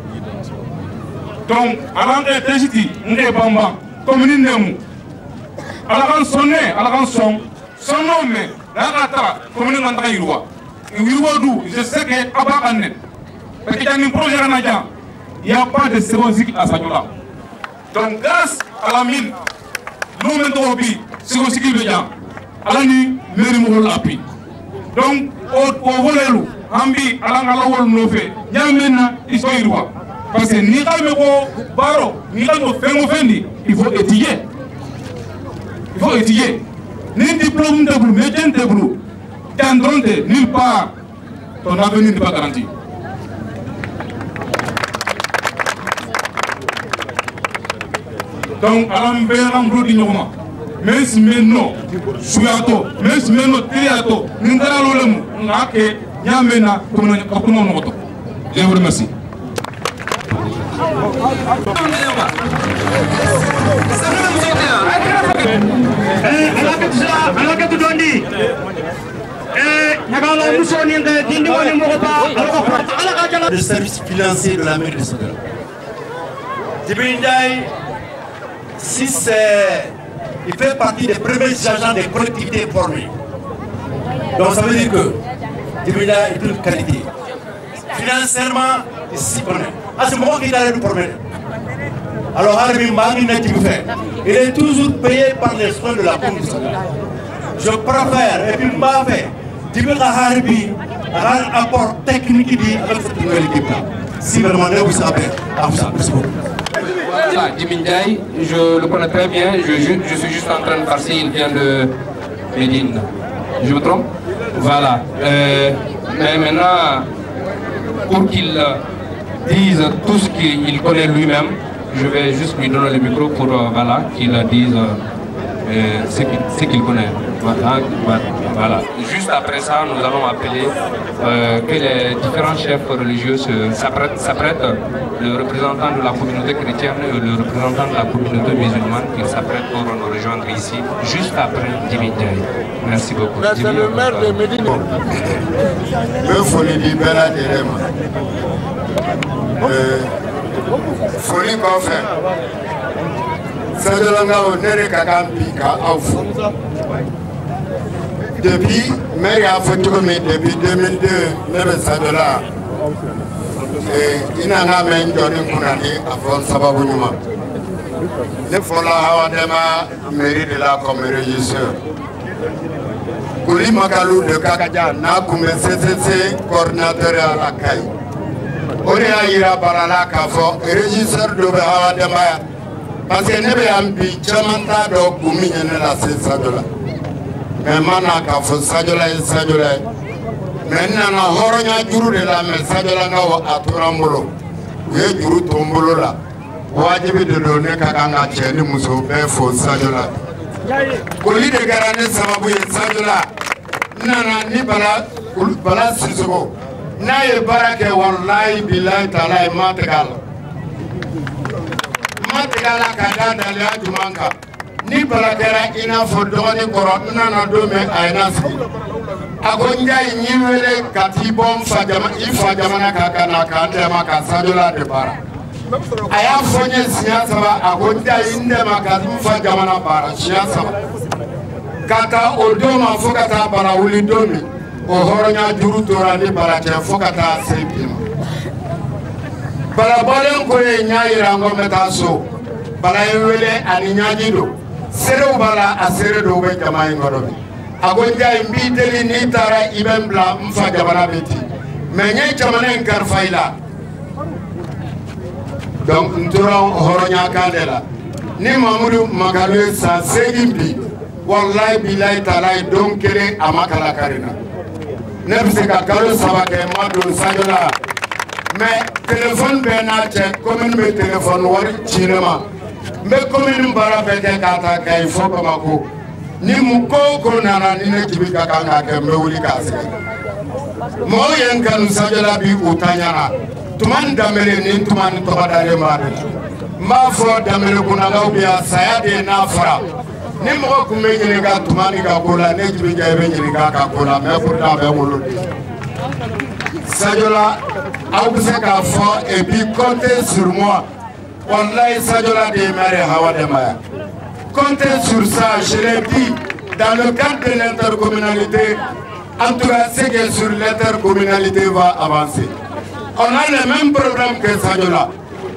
Donc avant de tejiti nge bamba comme ni nemu. Ala kan sonne, ala kan son, son nom mais na kata comme ni nganta yirwa. Yirwa du, je sais que abakanne. Parce qu'il y a un projet à Nadja, il n'y a pas de second cycle à Sadiola. Donc grâce à la mine, nous mettons au but, second cycle de Dja, à la nuit, nous mettons l'appui. Donc, au volet, Ambi, à la Galawol, nous fait, il y a maintenant, il faut y voir. Parce que ni quand nous baro, ni quand nous faisons offendi, il faut étudier. Il faut étudier. Ni diplôme de bleu, métier de bleu, t'entends nulle part, ton avenir n'est pas garanti. Donc, à l'embêtement de l'Union, même si maintenant, Souyato, même si maintenant, Théato, Nindara Lolem, Nake, Yamena, Kono Noto. Je vous remercie. Le service financier de la mairie de Sadiola. Dibindaï, si c'est, il fait partie des premiers agents des collectivités formées. Donc ça veut dire que Dibindaï est une qualité. Financièrement, il s'y connaît. Ah, c'est moi qui t'allais nous promener. Alors, il est toujours payé par les soins de la commune. Je préfère, et puis m'a fait, Dibindaï un apport technique avec cette nouvelle équipe-là. Si vraiment vous savez, à vous merci beaucoup. Voilà, Dibindaï, je le connais très bien, je, je, je suis juste en train de passer, il vient de Médine. Je me trompe? Voilà. Euh, mais maintenant, pour qu'il dise tout ce qu'il connaît lui-même, je vais juste lui donner le micro pour euh, voilà, qu'il dise euh, ce qu'il connaît. Voilà, voilà. Juste après ça, nous allons appeler euh, que les différents chefs religieux s'apprêtent, le représentant de la communauté chrétienne et le représentant de la communauté musulmane qui s'apprêtent pour nous rejoindre ici, juste après Dibindaï. Merci beaucoup. C'est le maire de Médine. Il faut lui dire Bella Derema. Folie qu'on fait. C'est de l'angle de Kakambika au fond. Depuis, mais il a fait depuis deux mille deux, même Sadiola, il n'a jamais donné pour aller avant Sababounuma. Il faut la Hawadema, mairie de la comme régisseur. Kouli Magalou de Kakadia, n'a comme C C C, coordinateur à la C A I. Oria Ira Barala Kafo, régisseur de Hawadema, parce que ne veut ambi, Chamanta do Goumi et la Sadiola. Mais maintenant, quand faut Sadiola et Sadiola, maintenant, on a juru de la mais Sadiola à Tourambolo. Il y a juru tombolo là. Wajibi de donner Kakanga Tcheni Mousso, mais faut Sadiola. Koli de Garane Samabou et Sadiola. Nana, ni Bala, Bala Sissoko. Naye Barake, Wallahi, Bilay, Talay, Mategal. Mategal, Kada, Dalia, Dumanka. Ni balakera ina fo doni koro nana do me ainasi agonja nyiwele kati bom fajama ifa jamana kaka na kande maka Sadiola de bara aya fonye siasa ba agonja inde maka mfa jamana bara siasa kata odoma fokata bara wuli domi o horonya juru torani bara te fokata sepima bala bolen ko e nyaira ngometa so bala yele ani nyajido Sere bala a sere do be jama ngoro agonja imbi deli ni tara ibem bla mfa jabana beti menye jamana ngar faila donc ntura horonya kandela ni Mamadou Magalou sa segimbi wallahi billahi taala donc kere amakala karina ne bise ka kalo sabake madu Sadiola mais téléphone bɛɛ n'a cɛ commune bɛ téléphone wari ci ne ma n bɛ commune baara bɛɛ kɛ k'a ta Kayi fɔ Bamako ni mu ko o ko nana ni ne jibi ka kan k'a kɛ n bɛ wuli k'a sɛgɛn mɔgɔw ye n kanu Sadiola bi u ta ɲana Tumani Danbele ni Tumani tɔgɔ dalen b'a de la n b'a fɔ Danbele kunnakaw bi yan saya de ye n'a fara ni mɔgɔ tun bɛ ɲininka Tumani ka ko la ne jibi ja i bɛ ɲininka ka ko la mais pourtant a bɛ n wolo de Sadiola aw bɛ se k'a fɔ et puis comptez sur moi wallahi Sadiola de ye maire Hawa Demba comptez sur ça je l'ai dit dans le cadre de l'intercommunalité en tout cas c'est que sur l'intercommunalité va avancer on a le même problème que Sadiola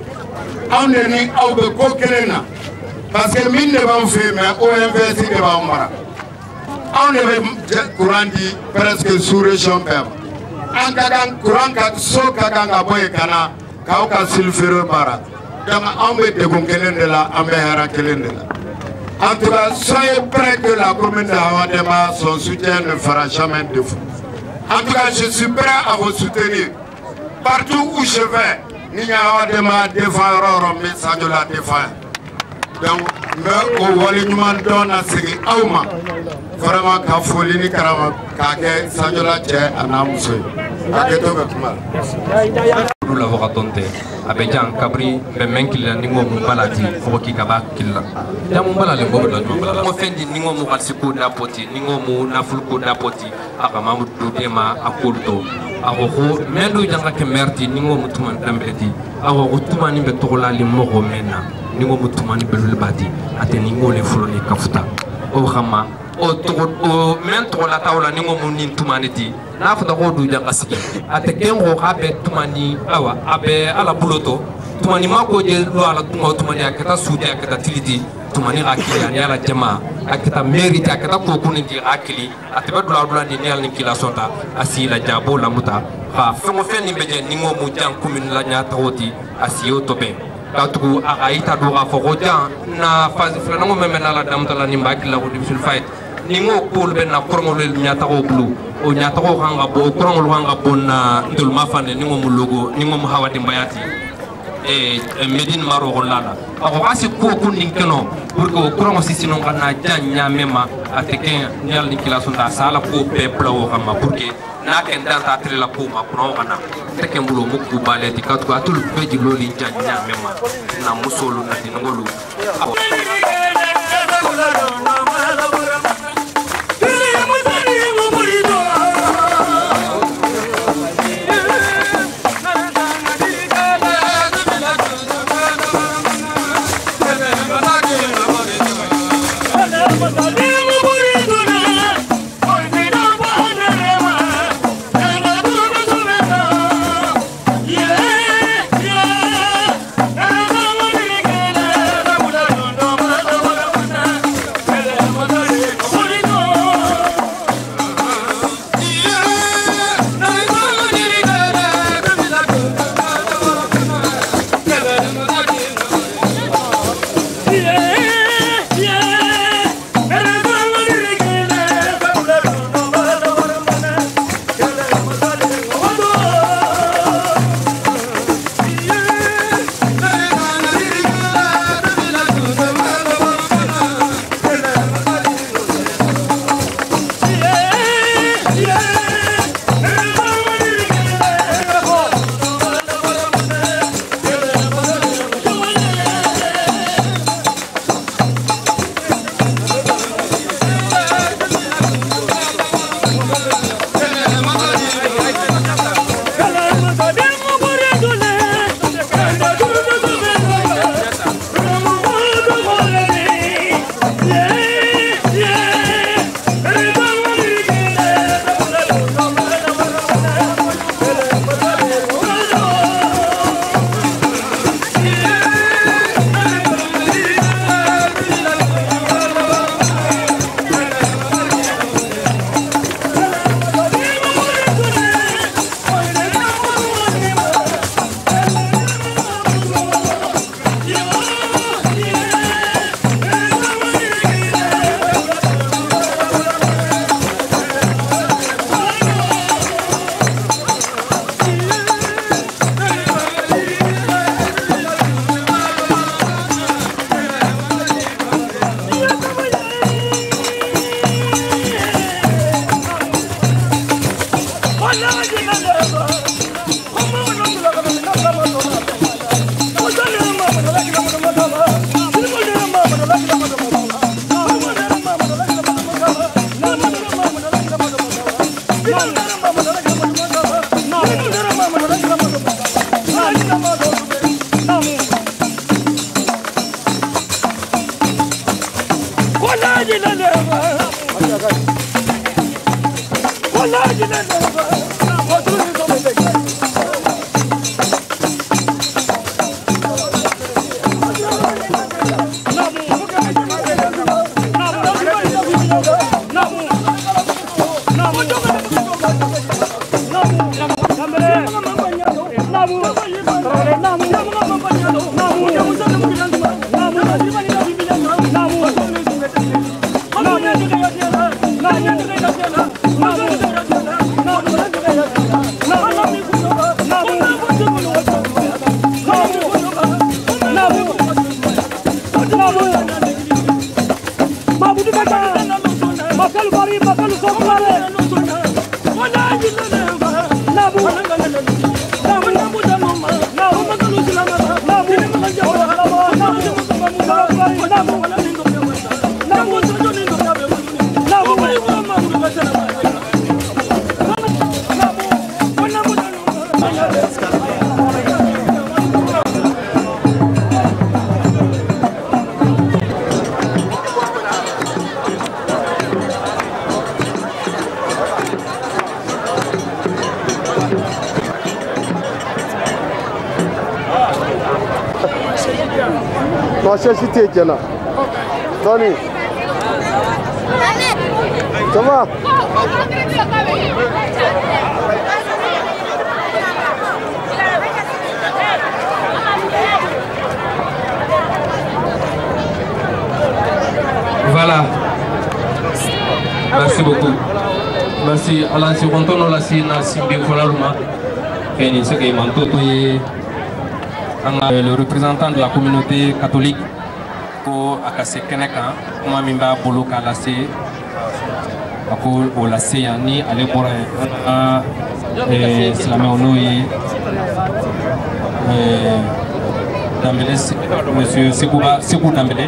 on est ni aw bɛ ko kelen na parce que min de b'anw fɛ yen mais O M V S de b'anw mara anw de bɛ courant di presque sous région bɛɛ ma an ka kan courant ka so ka kan ka bɔ yen ka na k'aw ka sulfure baara donc anw bɛ degun kelen de la an bɛ hɛrɛ kelen de la en tout cas soyez prêts que la commune de Hawa Demba son soutien ne fera jamais défaut en tout cas je suis prêt à vous soutenir partout où je vais ni Hawa Demba défend yɔrɔ yɔrɔ n bɛ Sadiola défend donc n bɛ o wale ɲuman dɔn na segin aw ma vraiment ka foli ni karama k'a kɛ Sadiola cɛ a n'a muso ye a kɛtɔ bɛ kuma la. la vokatonte abejan kabri be menkila ningo mubalati fo ki kaba killa jamu bala le bobo la jumla mo fendi ningo mu kalsiku da poti ningo mu nafulku da poti aka mamu dudema akulto ako ko mendu janga ke merti ningo mutuman dambeti ako ko tumani be togola li mogo mena ningo mutumani belul bati ate ningo le fulo ni kafuta o khama o to o men to la tawla ningo mu nin tumaniti na futa ko du janga siki ate kengo habe tumani awa abe ala buloto tumani mako je lo ala tumo tumani akata sudi akata tiliti tumani akili ani ala jama akata merita akata ko kunin di akili atebe dula dula ni ala ni kila sonta asila jabo la muta ha fengo fenni beje ningo mu jang kumin la nya tawoti asiyo tobe katuku akaita do ga foko jan na fazi flana mo memena la damtala ni mbakila ko division fight ningo pol ben na kormo le nya tawo blu o nya tawo hanga bo kormo hanga bonna ndul mafane ningo mu logo ningo mu Hawa Demba yati e Medine maro holala ako asi ko ko ninkeno pour que kormo sisino kana janya mema ateke nyal ni kila sonda sala ko peuple o kama pour que na ken danta tre la ko ma kono kana teke mbulo mu ku baleti katu atul beji loli janya mema na musolo na dinongolu Yeah. Nossa, esse tete lá. Tony. Toma. Voilà. Merci beaucoup. Merci. Alors, si on tourne là, si on a si bien fait l'allemand, et c'est que manteau le représentant de la communauté catholique pour akase keneka kuma mimba bolo kala se ako o la se yani ale bora eh salama onoyi eh Dambélé monsieur Sekouba Sekou Dambélé.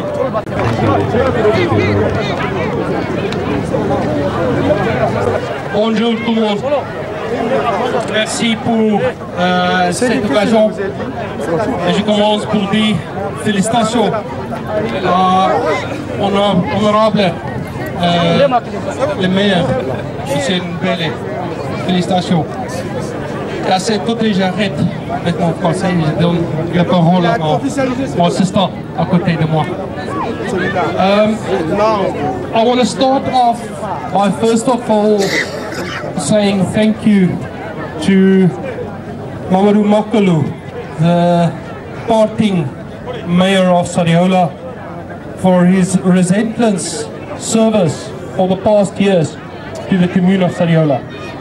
Bonjour tout le monde. Merci pour euh, cette occasion. Et je commence pour dire félicitations à honorable euh, le maire Hussein Bélé. Félicitations. Et à ce côté, j'arrête avec mon conseil, je donne la parole à mon, mon assistant à côté de moi. Um, I want to start off by first of all saying thank you to Mamadou Makalu, the parting mayor of Sadiola, for his relentless service for the past years to the commune of Sadiola.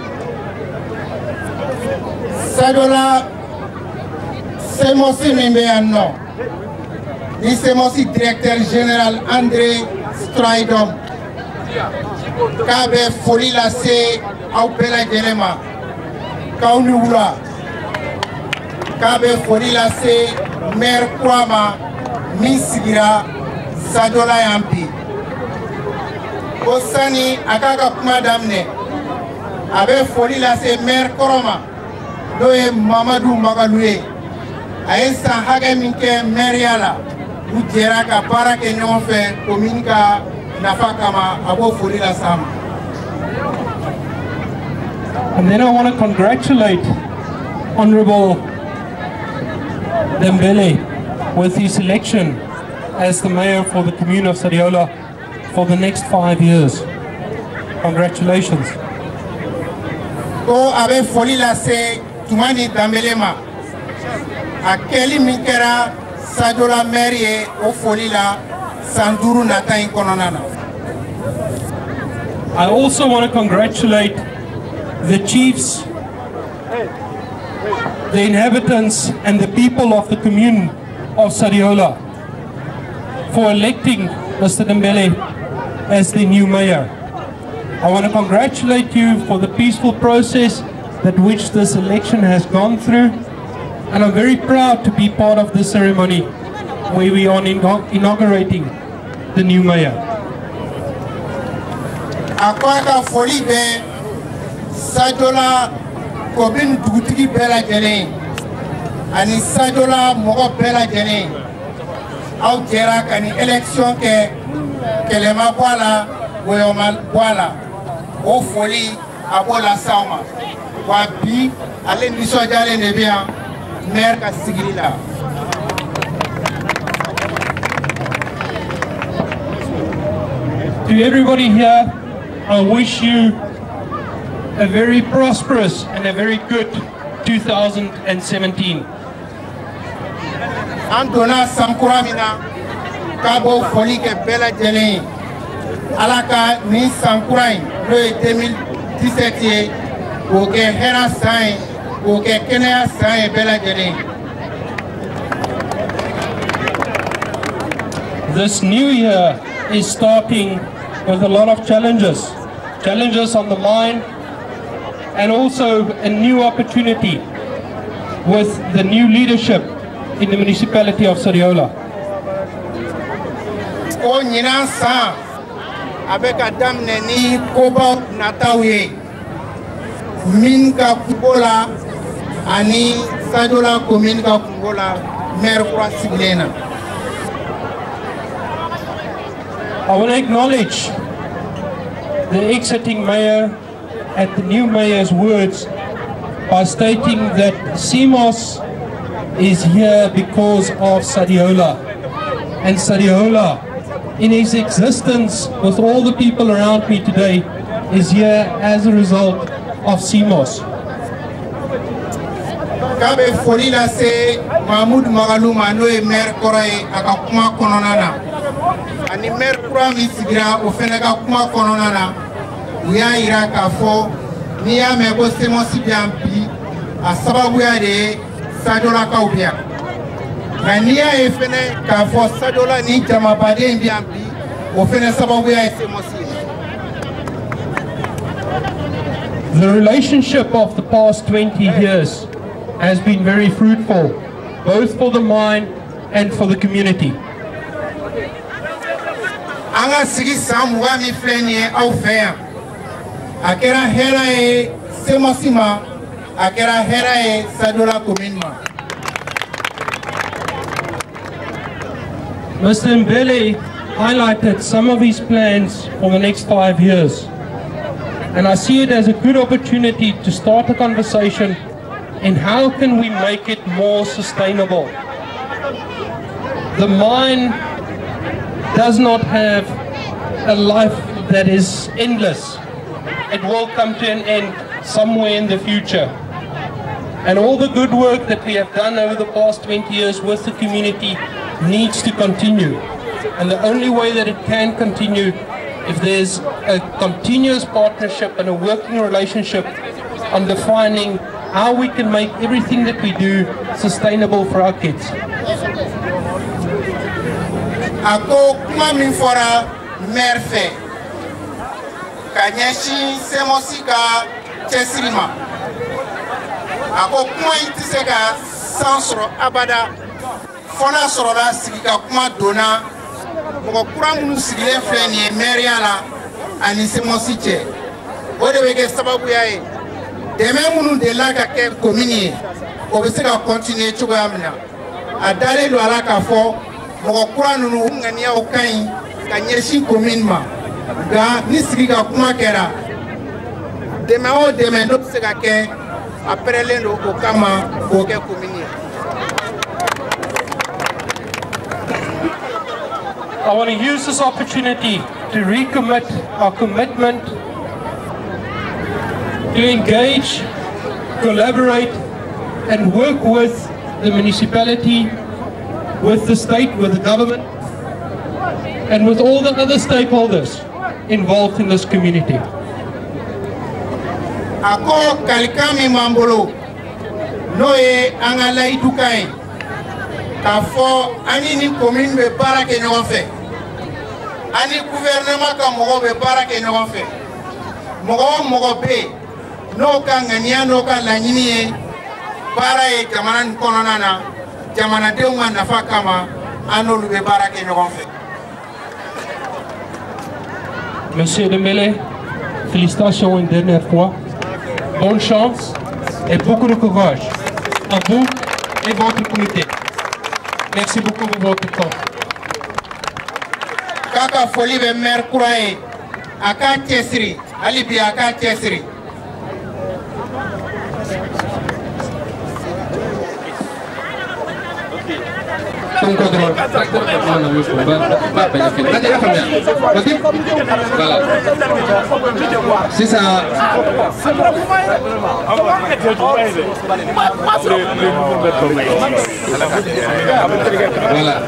Sadiola, c'est mon nom. C'est mon directeur général André Straydom. Kabe foli la se au bela gelema. Kaunula. Kabe foli la se maire Kwama Misigira Sadiola Yampi. Osani akaka madamne. Abe foli la se maire Koroma. Doye Mamadou Magaloué. Aïssa Hage Minke Meriala. Ujera ka para ke ñoo fe commune ka nafa kama abo fori la sam. And then I want to congratulate Honorable Dembele with his election as the mayor for the commune of Sadiola for the next five years. Congratulations. Ko abe foli la se tumani Dembele ma. Akeli minkera Sadiola Maire o folila Sanduru nata inkononana. I also want to congratulate the chiefs, the inhabitants and the people of the commune of Sadiola for electing Mister Dembele as the new mayor. I want to congratulate you for the peaceful process that which this election has gone through. And I'm very proud to be part of this ceremony where we are inaugurating the new mayor. Akwaka foli be Sadiola commune dugutigi bela jene ani Sadiola mogo bela jene au jera kani election ke kɛlɛma bɔ a la wɔyɔma bɔ a la o foli a b'o la s'aw ma wa bi ale nisɔndiyalen de bɛ yan maire ka sigili la. To everybody here, I wish you a very prosperous and a very good two thousand seventeen. An donna san kura min na k'a b'o foli kɛ bɛɛ lajɛlen ye. Ala ka nin san kura in n'o ye deux mille dix-sept ye k'o kɛ hɛrɛ san ye k'o kɛ kɛnɛya san ye bɛɛ lajɛlen. This new year is starting with a lot of challenges. Challenges on the mind and also a new opportunity with the new leadership in the municipality of Sadiola. O ɲinan san a bɛ ka daminɛ ni kobaw nataw ye min ka kungo la ani Sadiola commune ka kungo la maire kura sigilen na. I want to acknowledge the exiting mayor at the new mayor's words by stating that C M O S is here because of Sadiola, and Sadiola in his existence with all the people around me today is here as a result of C M O S. Kabe foli lase Mahmoud Magaluma n'o ye maire kɔrɔ ye a ka kuma kɔnɔna na ani maire kura min sigira o fɛnɛ ka kuma kɔnɔna na u y'a yira k'a fɔ n'i y'a mɛn ko C M O S bɛ yan bi a sababuya de ye Sadiolakaw bɛ yan nka n'i y'a ye fɛnɛ k'a fɔ Sadiola ni jamabaden bɛ yan bi o fɛnɛ sababuya ye C M O S ye. The relationship of the past twenty years has been very fruitful, both for the mine and for the community. An ka sigi san mugan min filɛ nin ye aw fɛ yan a kɛra hɛrɛ ye C M O S ma a kɛra hɛrɛ ye Sadiola commune ma. Mister Mbele highlighted some of his plans for the next five years, and I see it as a good opportunity to start a conversation in how can we make it more sustainable. The mine does not have a life that is endless. It will come to an end somewhere in the future. And all the good work that we have done over the past twenty years with the community needs to continue. And the only way that it can continue if there's a continuous partnership and a working relationship on defining how we can make everything that we do sustainable for our kids. Ako kuma min fɔra maire fɛ ka ɲɛsin C M O S ka cɛsiri ma a ko kuma in tɛ se ka san sɔrɔ abada fɔ n'a sɔrɔla sigi ka kuma donna mɔgɔ kura minnu sigilen filɛ nin ye maire la ani C M O S cɛ o de bɛ kɛ sababuya ye dɛmɛ minnu delila ka kɛ commune ye o bɛ se ka continuer cogoya min na a dalen don a la k'a fɔ mɔgɔ kura ninnu ŋaniyaw ka ɲi ka ɲɛsin commune ma nka ni sigi ka kuma kɛra dɛmɛ o dɛmɛ n'o bɛ se ka kɛ a pɛrɛlen don o kama k'o kɛ commune ye. I want to use this opportunity to recommit our commitment to engage, collaborate and work with the municipality, with the state, with the government and with all the other stakeholders involved in this community. Ako kalikami mambolo no ye angala idukai kafo ani ni commune be baara kɛ ɲɔgɔn fɛ ani gouvernement ka mɔgɔw be baara kɛ ɲɔgɔn fɛ mɔgɔ o mɔgɔ be n'o ka ŋaniya n'o ka laɲini ye baara ye jamana nin kɔnɔna na jamanadenw ka nafa kama an n'olu be baara kɛ ɲɔgɔn fɛ. Monsieur Dembélé, félicitations une dernière fois. Bonne chance et beaucoup de courage à vous et votre comité. Merci beaucoup pour votre temps. k'a ka foli bɛ maire kura ye a k'a cɛsiri hali bi a k'a cɛsiri. Un control. Si ça. Voilà.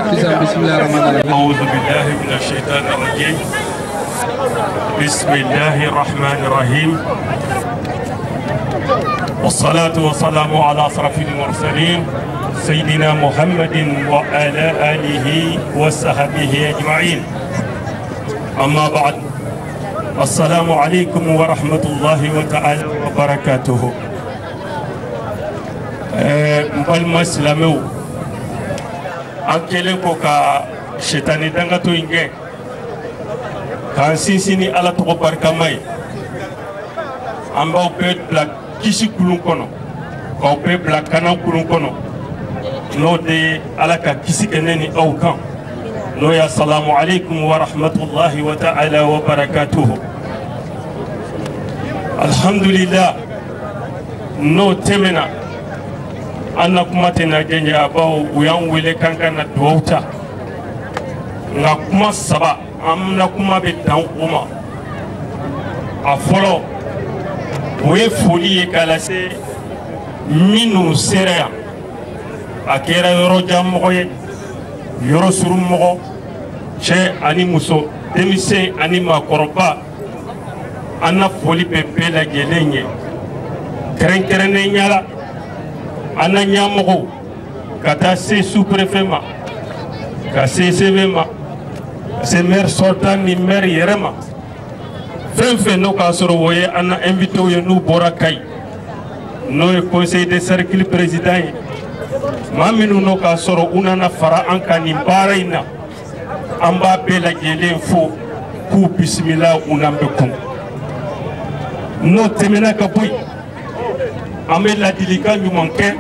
أعوذ بالله من الشيطان الرجيم. بسم الله الرحمن الرحيم. والصلاة والسلام على أشرف المرسلين سيدنا محمد وعلى آله وصحبه أجمعين. أما بعد السلام عليكم ورحمة الله تعالى وبركاته. مبالما سلامو أكلم كوكا شيطاني دعاتو إنجي كان سيسيني على تقبر كماي أمباو بيت بلاك كيسي كلون كونو كاو بيت بلاك كانا كلون كونو no de alaka kisi keneni au kan no ya salamu alaikum wa rahmatullahi wa ta'ala wa barakatuhu. Alhamdulillah no temena anna kuma tena genya abaw uyan wele kankana duwauta nga kuma saba amna kuma be dan kuma a folo we foli kala se minu sereya akera yoro jammo ye yoro surummo che ani muso demise ani makoroba anna foli pepe la gelenye keren keren nyala anna nyamo kata se sous préfet ma ka se seve ma se maire sortant ni maire yerema fen fen no ka soro woye anna invité yo nu bora kay no conseil de cercle président maminu no ka soro unana fara anka ni baraina amba bela gelen fo ku bismillah unambe kun no temena ka boy amé la dilika ñu manqué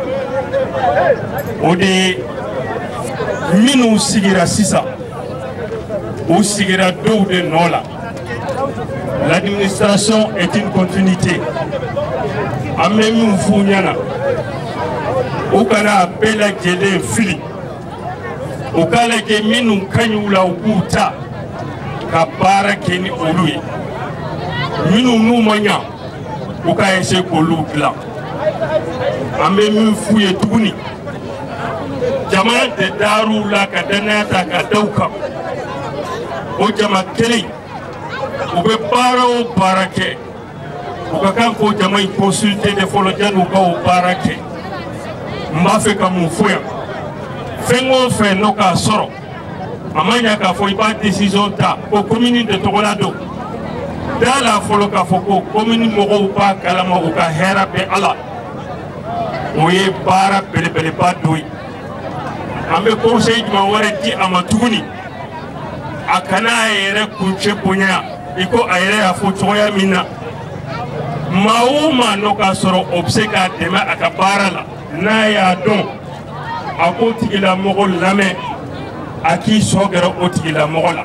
ode minu sigira sisa ou sigira do de nola. L'administration est une continuité amé mu fu ñana o kana bela gele fili o kala ke minu kanyula uta ka bara keni oluye minu nu manya o ka ese ko lubla ambe min fuye tuguni jama'a de daru la ka danata ka dauka o jama kele o be bara o barake o ka kan ko jama'a consulter de folo janu ka o barake mbafe ka mufuya fengo fe no ka soro amanya ka fo iba décision ta ko commune de Togolado dala folo ka fo ko commune mo ko ba kala mo ka hera be ala oye bara bele bele ba doy ambe conseil ma wara di amatuguni akana yere kunche ponya iko ayere afo toya mina mauma no ka soro obseka dema akabara la na ya don ako tigila mogol lame aki sogero o tigila mogola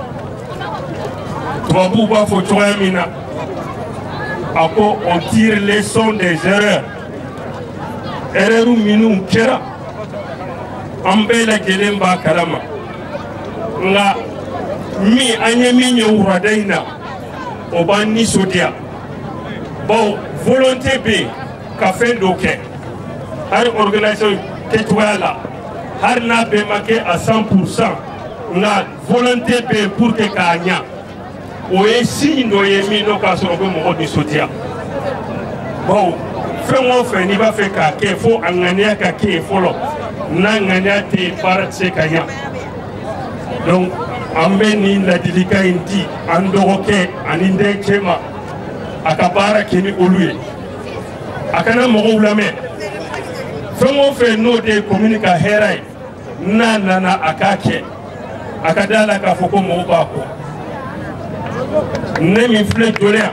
tubabu ba fo toya mina ako on tire les leçons des erreurs erreur minu kera ambela gelemba kalama nga mi anye mi nyura daina obani sodia bon volonté be ka fen doke har organisation ketwala har na be make à cent pour cent na volonté be pour que kanya o esi ndo yemi no ka so ko mo di sotia bon fengo fe ni ba fe ka ke fo angania ka ke folo na ngania te par se kanya donc ambe ni la dilika indi andoroke aninde chema akabara kini oluye akana mo ulame fengo fe no de communica herai na nana akake akadala ka foko mo bako nemi fle dolea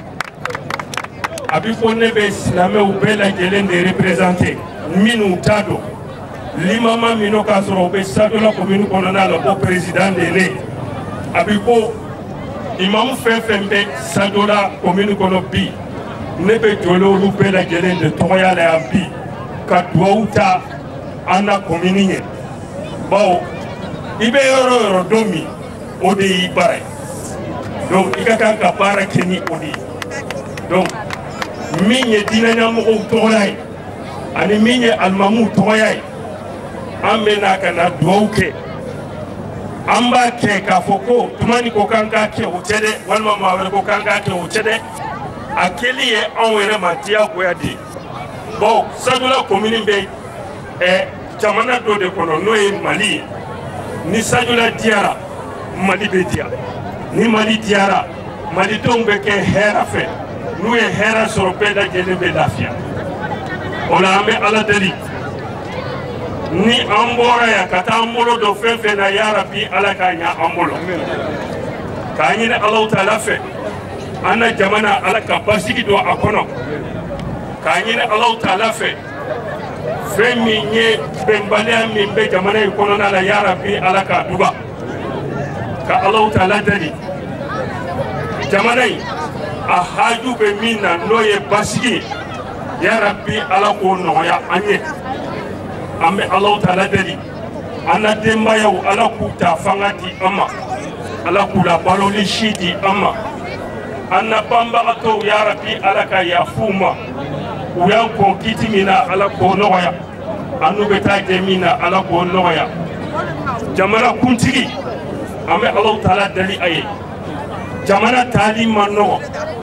abifo nebe silame ubela gelende représenter minu tado limama mino kasoro be sadola commune konona le bo président de né Abiko imam fɛn fɛn bɛ Sajola commune kɔnɔ bi ne bɛ jɔlen olu bɛɛ lajɛlen de tɔgɔya la yan bi ka dugawu ta an na commune ye bawo i bɛ yɔrɔ o yɔrɔ don min o de y'i baara ye donc i ka kan ka baara kɛ ni o de ye donc min ye diinɛ ɲɛmɔgɔw tɔgɔya ye ani min ye alimamuw tɔgɔya ye an bɛ na ka na dugawu kɛ an b'a kɛ k'a fɔ ko tuma ni ko k'an k'a kɛ o tɛ dɛ walima maa wɛrɛ ko k'an k'a kɛ o tɛ dɛ a kɛli ye anw yɛrɛ ma diyagoya de ye bon Sajola commune bɛ ɛ jamana dɔ de kɔnɔ n'o ye Mali ye ni Sajola diyara Mali bɛ diya ni Mali diyara Malidenw bɛ kɛ hɛrɛ fɛ n'u ye hɛrɛ sɔrɔ bɛɛ lajɛlen bɛ lafiya o la an bɛ Ala deli ni an bɔra yan ka taa an bolo don fɛn fɛn na ya Rabbi Ala k'a ɲɛ an bolo k'a ɲini Alahu Taala fɛ an na jamana Ala ka basigi don a kɔnɔ k'a ɲini Alahu Taala fɛ fɛn min ye bɛnbaliya min bɛ jamana in kɔnɔna la ya Rabbi Ala k'a duba ka Alahu Taala deli jamana in a haju bɛ min na n'o ye basigi ya Rabbi Ala k'o nɔgɔya an ye an bɛ Alahu Taala deli an na denbayaw Ala k'u ta fanga di an ma Ala k'u la baloli si di an ma an na banbagatɔw ya Rabbi Ala ka yafu ma u y'an kɔn kiti min na Ala k'o nɔgɔya an n'u bɛ taa jɛ min na Ala k'o nɔgɔya jamana kuntigi an bɛ Alahu Taala deli a ye jamana taali ma nɔgɔ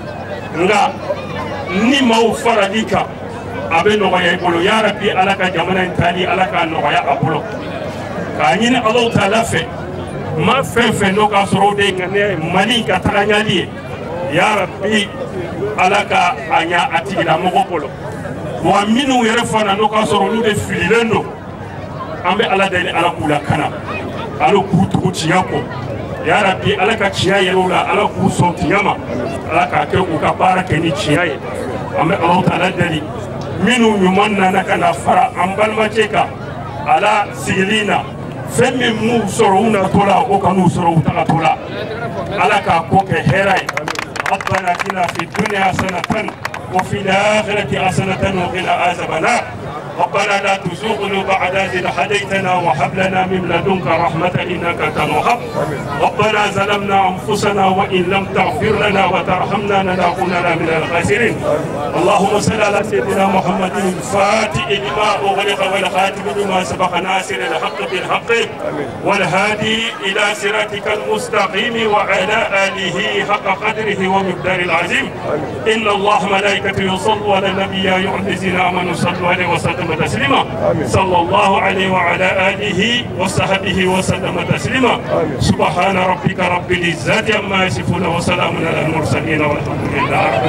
nka ni maaw farali kan a bɛ nɔgɔya i bolo ya Rabbi Ala ka jamana in taali Ala k'a nɔgɔya a bolo k'a ɲini Alahu Taala fɛ ma fɛn fɛn n'o ka sɔrɔ o de ye Mali ka taga ɲali ye ya Rabbi Ala ka a ɲa a tigilamɔgɔ bolo wa minnu yɛrɛ fana n'o ka sɔrɔ olu de fililen don an bɛ Ala deli Ala k'u lakana Ala k'u tugu tiɲɛ kɔ ya Rabbi Ala ka tiɲɛ yɛrɛ u la Ala k'u sɔn tiɲɛ ma Ala k'a kɛ u ka baara kɛ ni tiɲɛ ye an bɛ Alahu Taala deli minnu ɲuman nana ka na fara an balimacɛ kan Ala sigili na fɛn min m'u sɔrɔ u natɔ la o kan'u sɔrɔ u tagatɔ la Ala k'a ko kɛ hɛrɛ ye ربنا اتنا في الدنيا حسنة وفي الآخرة حسنة وقنا عذاب النار ربنا لا تزغ قلوبنا بعد إذ هديتنا وهب لنا من لدنك رحمة إنك أنت الوهاب ربنا ظلمنا أنفسنا وإن لم تغفر لنا وترحمنا لنكونن من الخاسرين اللهم صل على سيدنا محمد الفاتح لما أغلق والخاتم لما سبق ناصر الحق بالحق والهادي إلى صراطك المستقيم وعلى آله حق قدره ومقدار العظيم إن الله ملائكته يصلوا على النبي يا أيها الذين آمنوا صلوا عليه وسلموا تسليما صلى الله عليه وعلى آله وصحبه وسلم تسليما سبحان ربك رب العزة عما يصفون وسلام على المرسلين والحمد لله رب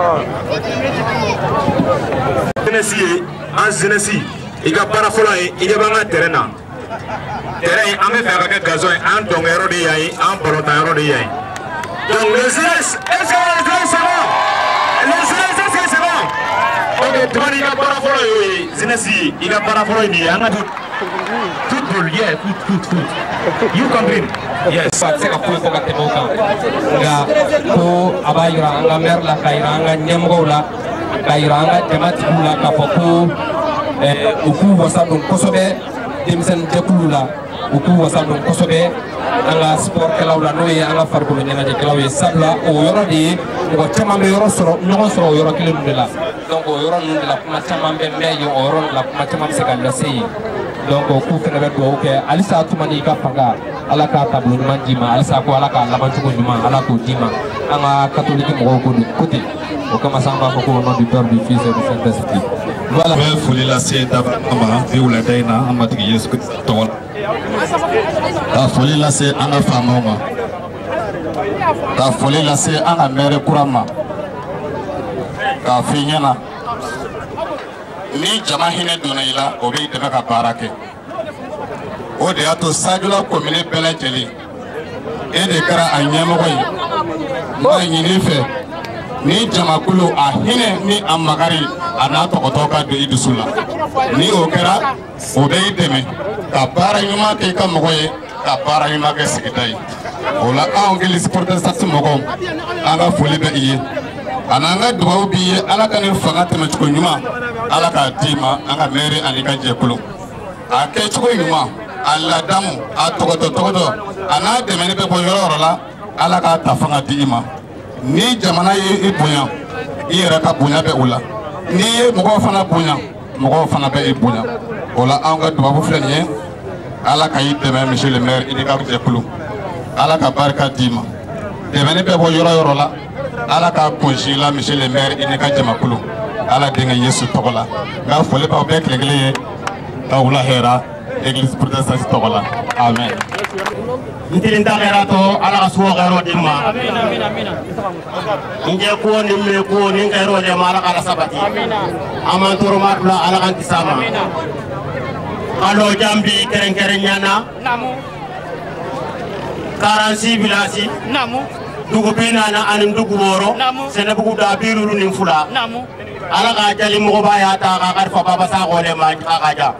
العالمين. an zinesi i ka baara fɔlɔ ye i ɲɛ b'an ka terrain na terrain an bɛ fɛ a ka kɛ gazon ye an dɔngɛ yɔrɔ de yan ye an balontan yɔrɔ de yan ye donc le jeunesse est-ce que le jeunesse c'est bon le jeunesse est-ce que c'est bon ok tumani i ka baara fɔlɔ y'o ye zinesi i ka baara fɔlɔ ye nin ye an ka to football yeah foot foot foot you comprend yes se ka foyi fɔ ka tɛmɛ o kan nka ko a b'a yira an ka maire la k'a yira an ka ɲɛmɔgɔw la k'a yira an ka jamatigiw la k'a fɔ ko u k'u wasa don kosɛbɛ denmisɛnnin jɛkulu la u k'u wasa don kosɛbɛ an ka sportkɛlaw la n'o ye an ka farikolo ɲɛnajɛkɛlaw ye sabula o yɔrɔ de ye mɔgɔ caman bɛ yɔrɔ sɔrɔ ɲɔgɔn sɔrɔ o yɔrɔ kelen de la donc o yɔrɔ ninnu de la kuma caman bɛ mɛn yen o yɔrɔ de la kuma caman bɛ se ka lase yen donc k'u fana bɛ dugawu kɛ halisa tumani i ka fanga ala k'a taabolo ɲuman d'i ma halisa ko ala k'a labancogo ɲuman ala k'o d'i ma an ka katoliki mɔgɔw ko ko ten o kama sa an b'a fɔ ko au nom du Père, du Fils et du Saint-Esprit. Voilà. N bɛ foli lase daba ma bi wulada in na an matigi Yesu tɔgɔ la ka foli lase an ka faamaw ma ka foli lase an ka maire kura ma k'a f'i ɲɛna ni jama hinɛ donna i la o b'i dɛmɛ ka baara kɛ o de y'a to Sajola commune bɛɛ lajɛlen e de kɛra a ɲɛmɔgɔ ye n b'a ɲini fɛ ni jamakulu a hinɛ ni a magari a n'a tɔgɔtɔ ka don i dusu la ni o kɛra o bɛ i dɛmɛ ka baara ɲuman kɛ i ka mɔgɔ ye ka baara ɲuman kɛ sigida ye ola an gili supporter sasi mogo anga foli be iye ananga duwawu bi ye ala ka ni fanga tɛmɛ cogo ɲuman ala ka di ma an ka mairie ani ka jɛkulu a kɛ cogo ɲuman a ladamu a tɔgɔtɔ tɔgɔtɔ a n'a dɛmɛni bɛ bɔ yɔrɔ yɔrɔ la ala ka ta fanga di i ma ni jamana ye i bonya i yɛrɛ ka bonya bɛ o la ni ye mɔgɔw fana bonya mɔgɔw fana bɛ i bonya o la an ka duwawu filɛ nin ye ala ka i dɛmɛ monsieur le maire i ni ka jɛkulu ala ka barika d'i ma dɛmɛni bɛ bɔ yɔrɔ yɔrɔ la ala ka kunsi la monsieur le maire i ni ka jamakulu ala denkɛ yesu tɔgɔ la nka foli b'aw bɛɛ tile kelen ye ka wula hɛra église protestante tɔgɔ la amen. Ntilin ta hɛra to ala ka suwɔ hɛrɛ di ma n jɛ ko ni mɛ ko ni ka hɛrɛ di ma ala ka sabati an m'an tɔɔrɔ ma bila ala ka kisa ma kalo jambi kɛrɛnkɛrɛnya na karansi bilasi dugu bi naani ani dugu wɔɔrɔ sɛnɛbugu da bi duuru ni fila ala ka jali mɔgɔba y'a ta k'a kalifa baba sakɔ de ma k'a ka ja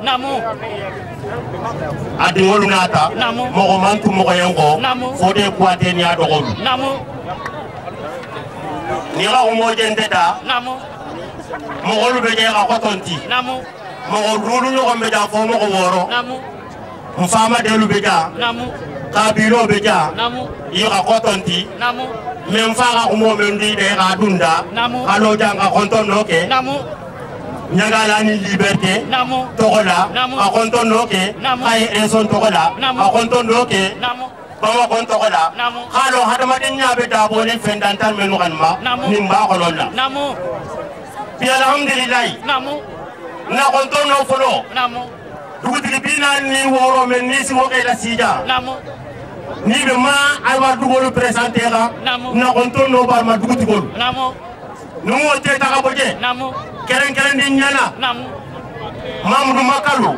a dingolu n'a ta mɔgɔ man tu mɔgɔ ye kɔ fo de kuwate ni a dɔgɔlu ni ka umɔjɛ tɛ da mɔgɔlu bɛ jɛ ka kɔtɔnti mɔgɔ duuru ɲɔgɔn bɛ ja fo mɔgɔ wɔɔrɔ n faama delu bɛ ja kabilo bɛ ja i ka kɔtɔnti mɛ n fa ka umɔ min di de ka dunda kalo jan ka kɔntɔn dɔ kɛ Nyagala ni liberté tɔgɔ la a kɔntɔn dɔ kɛ k'a ye ɛnsɔn tɔgɔ la a kɔntɔn dɔ kɛ Bamakɔ tɔgɔ la kalo hadamadenya bɛ dabɔ ni fɛn dantan mɛ ɲɔgɔn ma nin b'a kɔnɔ la bi alhamdulilayi na kɔntɔn dɔ fɔlɔ dugutigi bi naani ni wɔɔrɔ mɛ ni sigo kɛ la sija ni bɛ ma ayiwa dugukolo présenté kan na kɔntɔn dɔ b'a ma dugutigolo ni m'o tɛ taga bɔ jɛ kɛrɛnkɛrɛn di ɲana Mamadou Makalu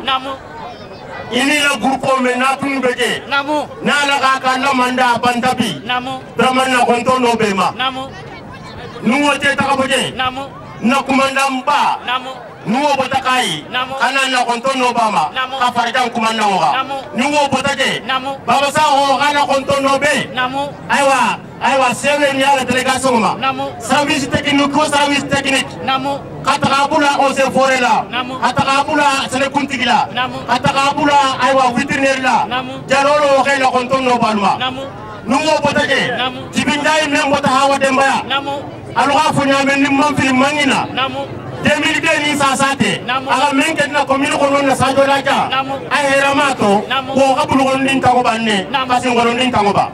ini la groupe me na tun bɛ jɛ na la ka ka na manda bantabi Dramane na kɔntɔn dɔ bɛ ma ni m'o tɛ taga bɔ jɛ na commandant ba nuwo bota kai kana na konton no bama ka farjan kuma na wa nuwo bota je baba sa ho kana konton no be aiwa aiwa seven ya la délégation ma service technique ko service technique katakabula on se forela katakabula sele kuntigila katakabula aiwa vétérinaire la jarolo kai na konton no balma nuwo bota je tibindai ne bota hawa dembaya aluga funya men ni mamfil mangina deux mille deux ni sasate ala menke na commune ko non na sajo laja ay heramato ko kabulu ko ndin tango banne kasi ngoro ndin tango ba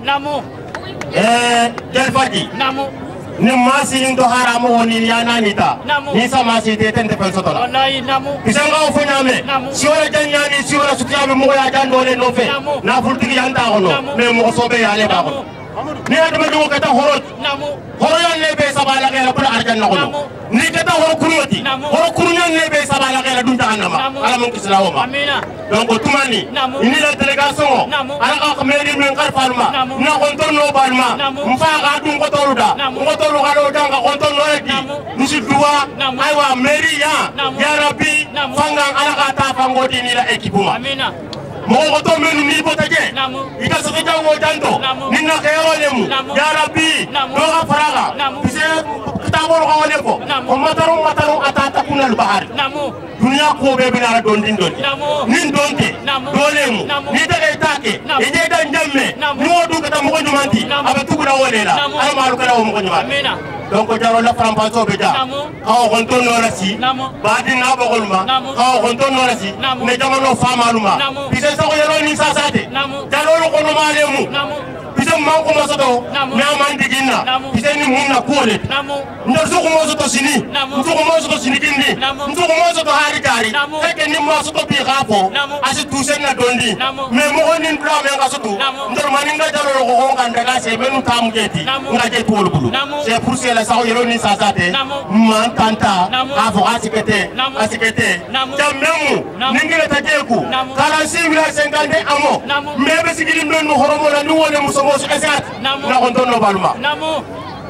eh del fati ni masi ndo haramu woni yana nita ni sama si te tente pen sotola wallahi namu bisanga o fonyame si wala janyani si wala sutiyabe mo ya jando le no fe na fultigi yanta hono me mo sobe yale ba ko ni adama do kata horoj horo yan ne be sabala kala pour arjanna ko ni kata horo kuroti horo kurunyan ne be sabala kala dun jahannama ala mon kislawo ma donc tumani ini la délégation ala ka mairie men kar falma na konton no balma mfa ga dun ko toruda ko toru ga do danga konton no edi musi duwa aywa mairie ya ya rabbi fanga ala ka ta fangoti ni la équipe ma amina mo to menu ni botaje ika so jango janto ninna khayro lemu ya rabbi do ga faraga bise taboro ko wone ko ko mataru mataru atata kunal bahar dunya ko be bina don din don nin donte do lemu ni daga take e je dan jamme mo du kata mo ko jumanti aba tugu da wole la ay malu kala mo ko jumanti donc jaro la frampanto be da ko ko ton no rasi baadi na bo golma ko ko ton no rasi ne jamano famaluma bise so ko yero ni sasate jaro ko no malemu bise man ko masoto na man digina bise ni munna kole ndo so ko masoto sini ndo ko masoto sini kindi ndo ko masoto hari kari feke ni masoto bi khafo asi tusen na dondi mais mo ko nin bla me ngasoto ndo maninga jaro ko ko kan daga se menu tamu jeti ngaje tolu bulu c'est pour cela sa yero ni sasate man tanta afo asikete asikete jamemu ningile tajeku kala sivila cinquante amo mebe sigili men no horomo la ni wole muso muso esat na konton no balma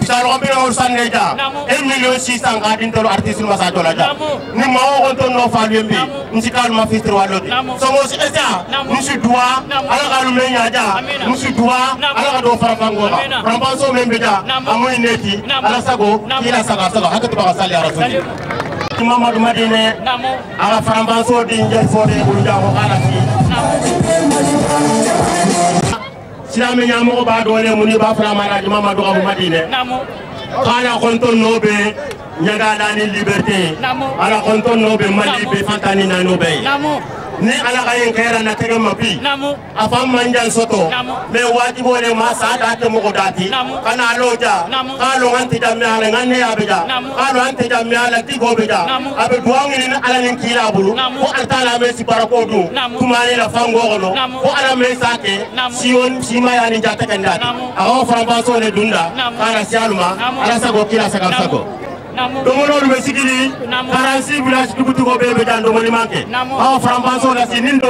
Bisa lo bila urusan neja. Un million six cent kadin telo artis masa jola ja. Ni mau konton no falu mbi. Nsikal ma fitri walodi. Somo si esa. Musi dua ala kalu menya ja. Musi dua ala ka do fara fango. Rampanso membe ja. Amoy neti ala sago kila saga saga hakati ba sali ala suni. Mamadou Madine ala Farambanso di njel fode uluja ko ala fi silame nyamo ba dole muni ba Faramana di Mamadou Abou Madine ala konton nobe nyaga dani liberté ala konton nobe mali be fantani na nobe ni ala kayen kera na tege mapi afam manjan soto me wajibo ne masa date mo dati kana loja kalo anti jamme ala ngane abeja kalo anti jamme ala tigo beja abe duangi ni ala nin kila bulu ko altala me si barako du kumani la fango gono ko ala me sake siwon sima ya ni jata kanda awo Farambanso ne dunda kana sialuma ala sago kila saka sago Domono be sigili quarante-six village kubutu go be be dan domoni manke aw Farambanso la sinindo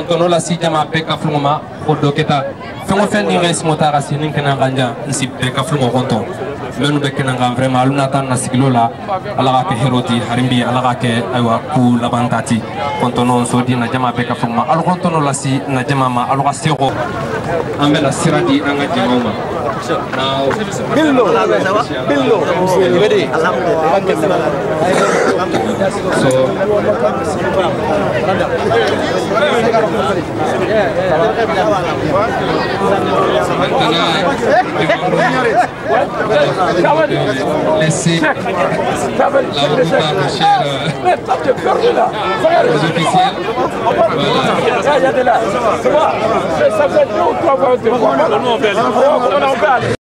tonton la si jama be ka fluma ko doketa fengo fen ni res motara sinin kana ganja nsi be ka fluma konton menu be kana ngam vraiment aluna tan na sigilo la ala ka heroti harimbi ala ka ke aywa ku labantati konton so di na jama be ka fluma al konton la si na jama ma al ka sego ambela siradi anga jama Billo, Billo, ready? So, laissez la route à nos chers aux officiels. Voilà.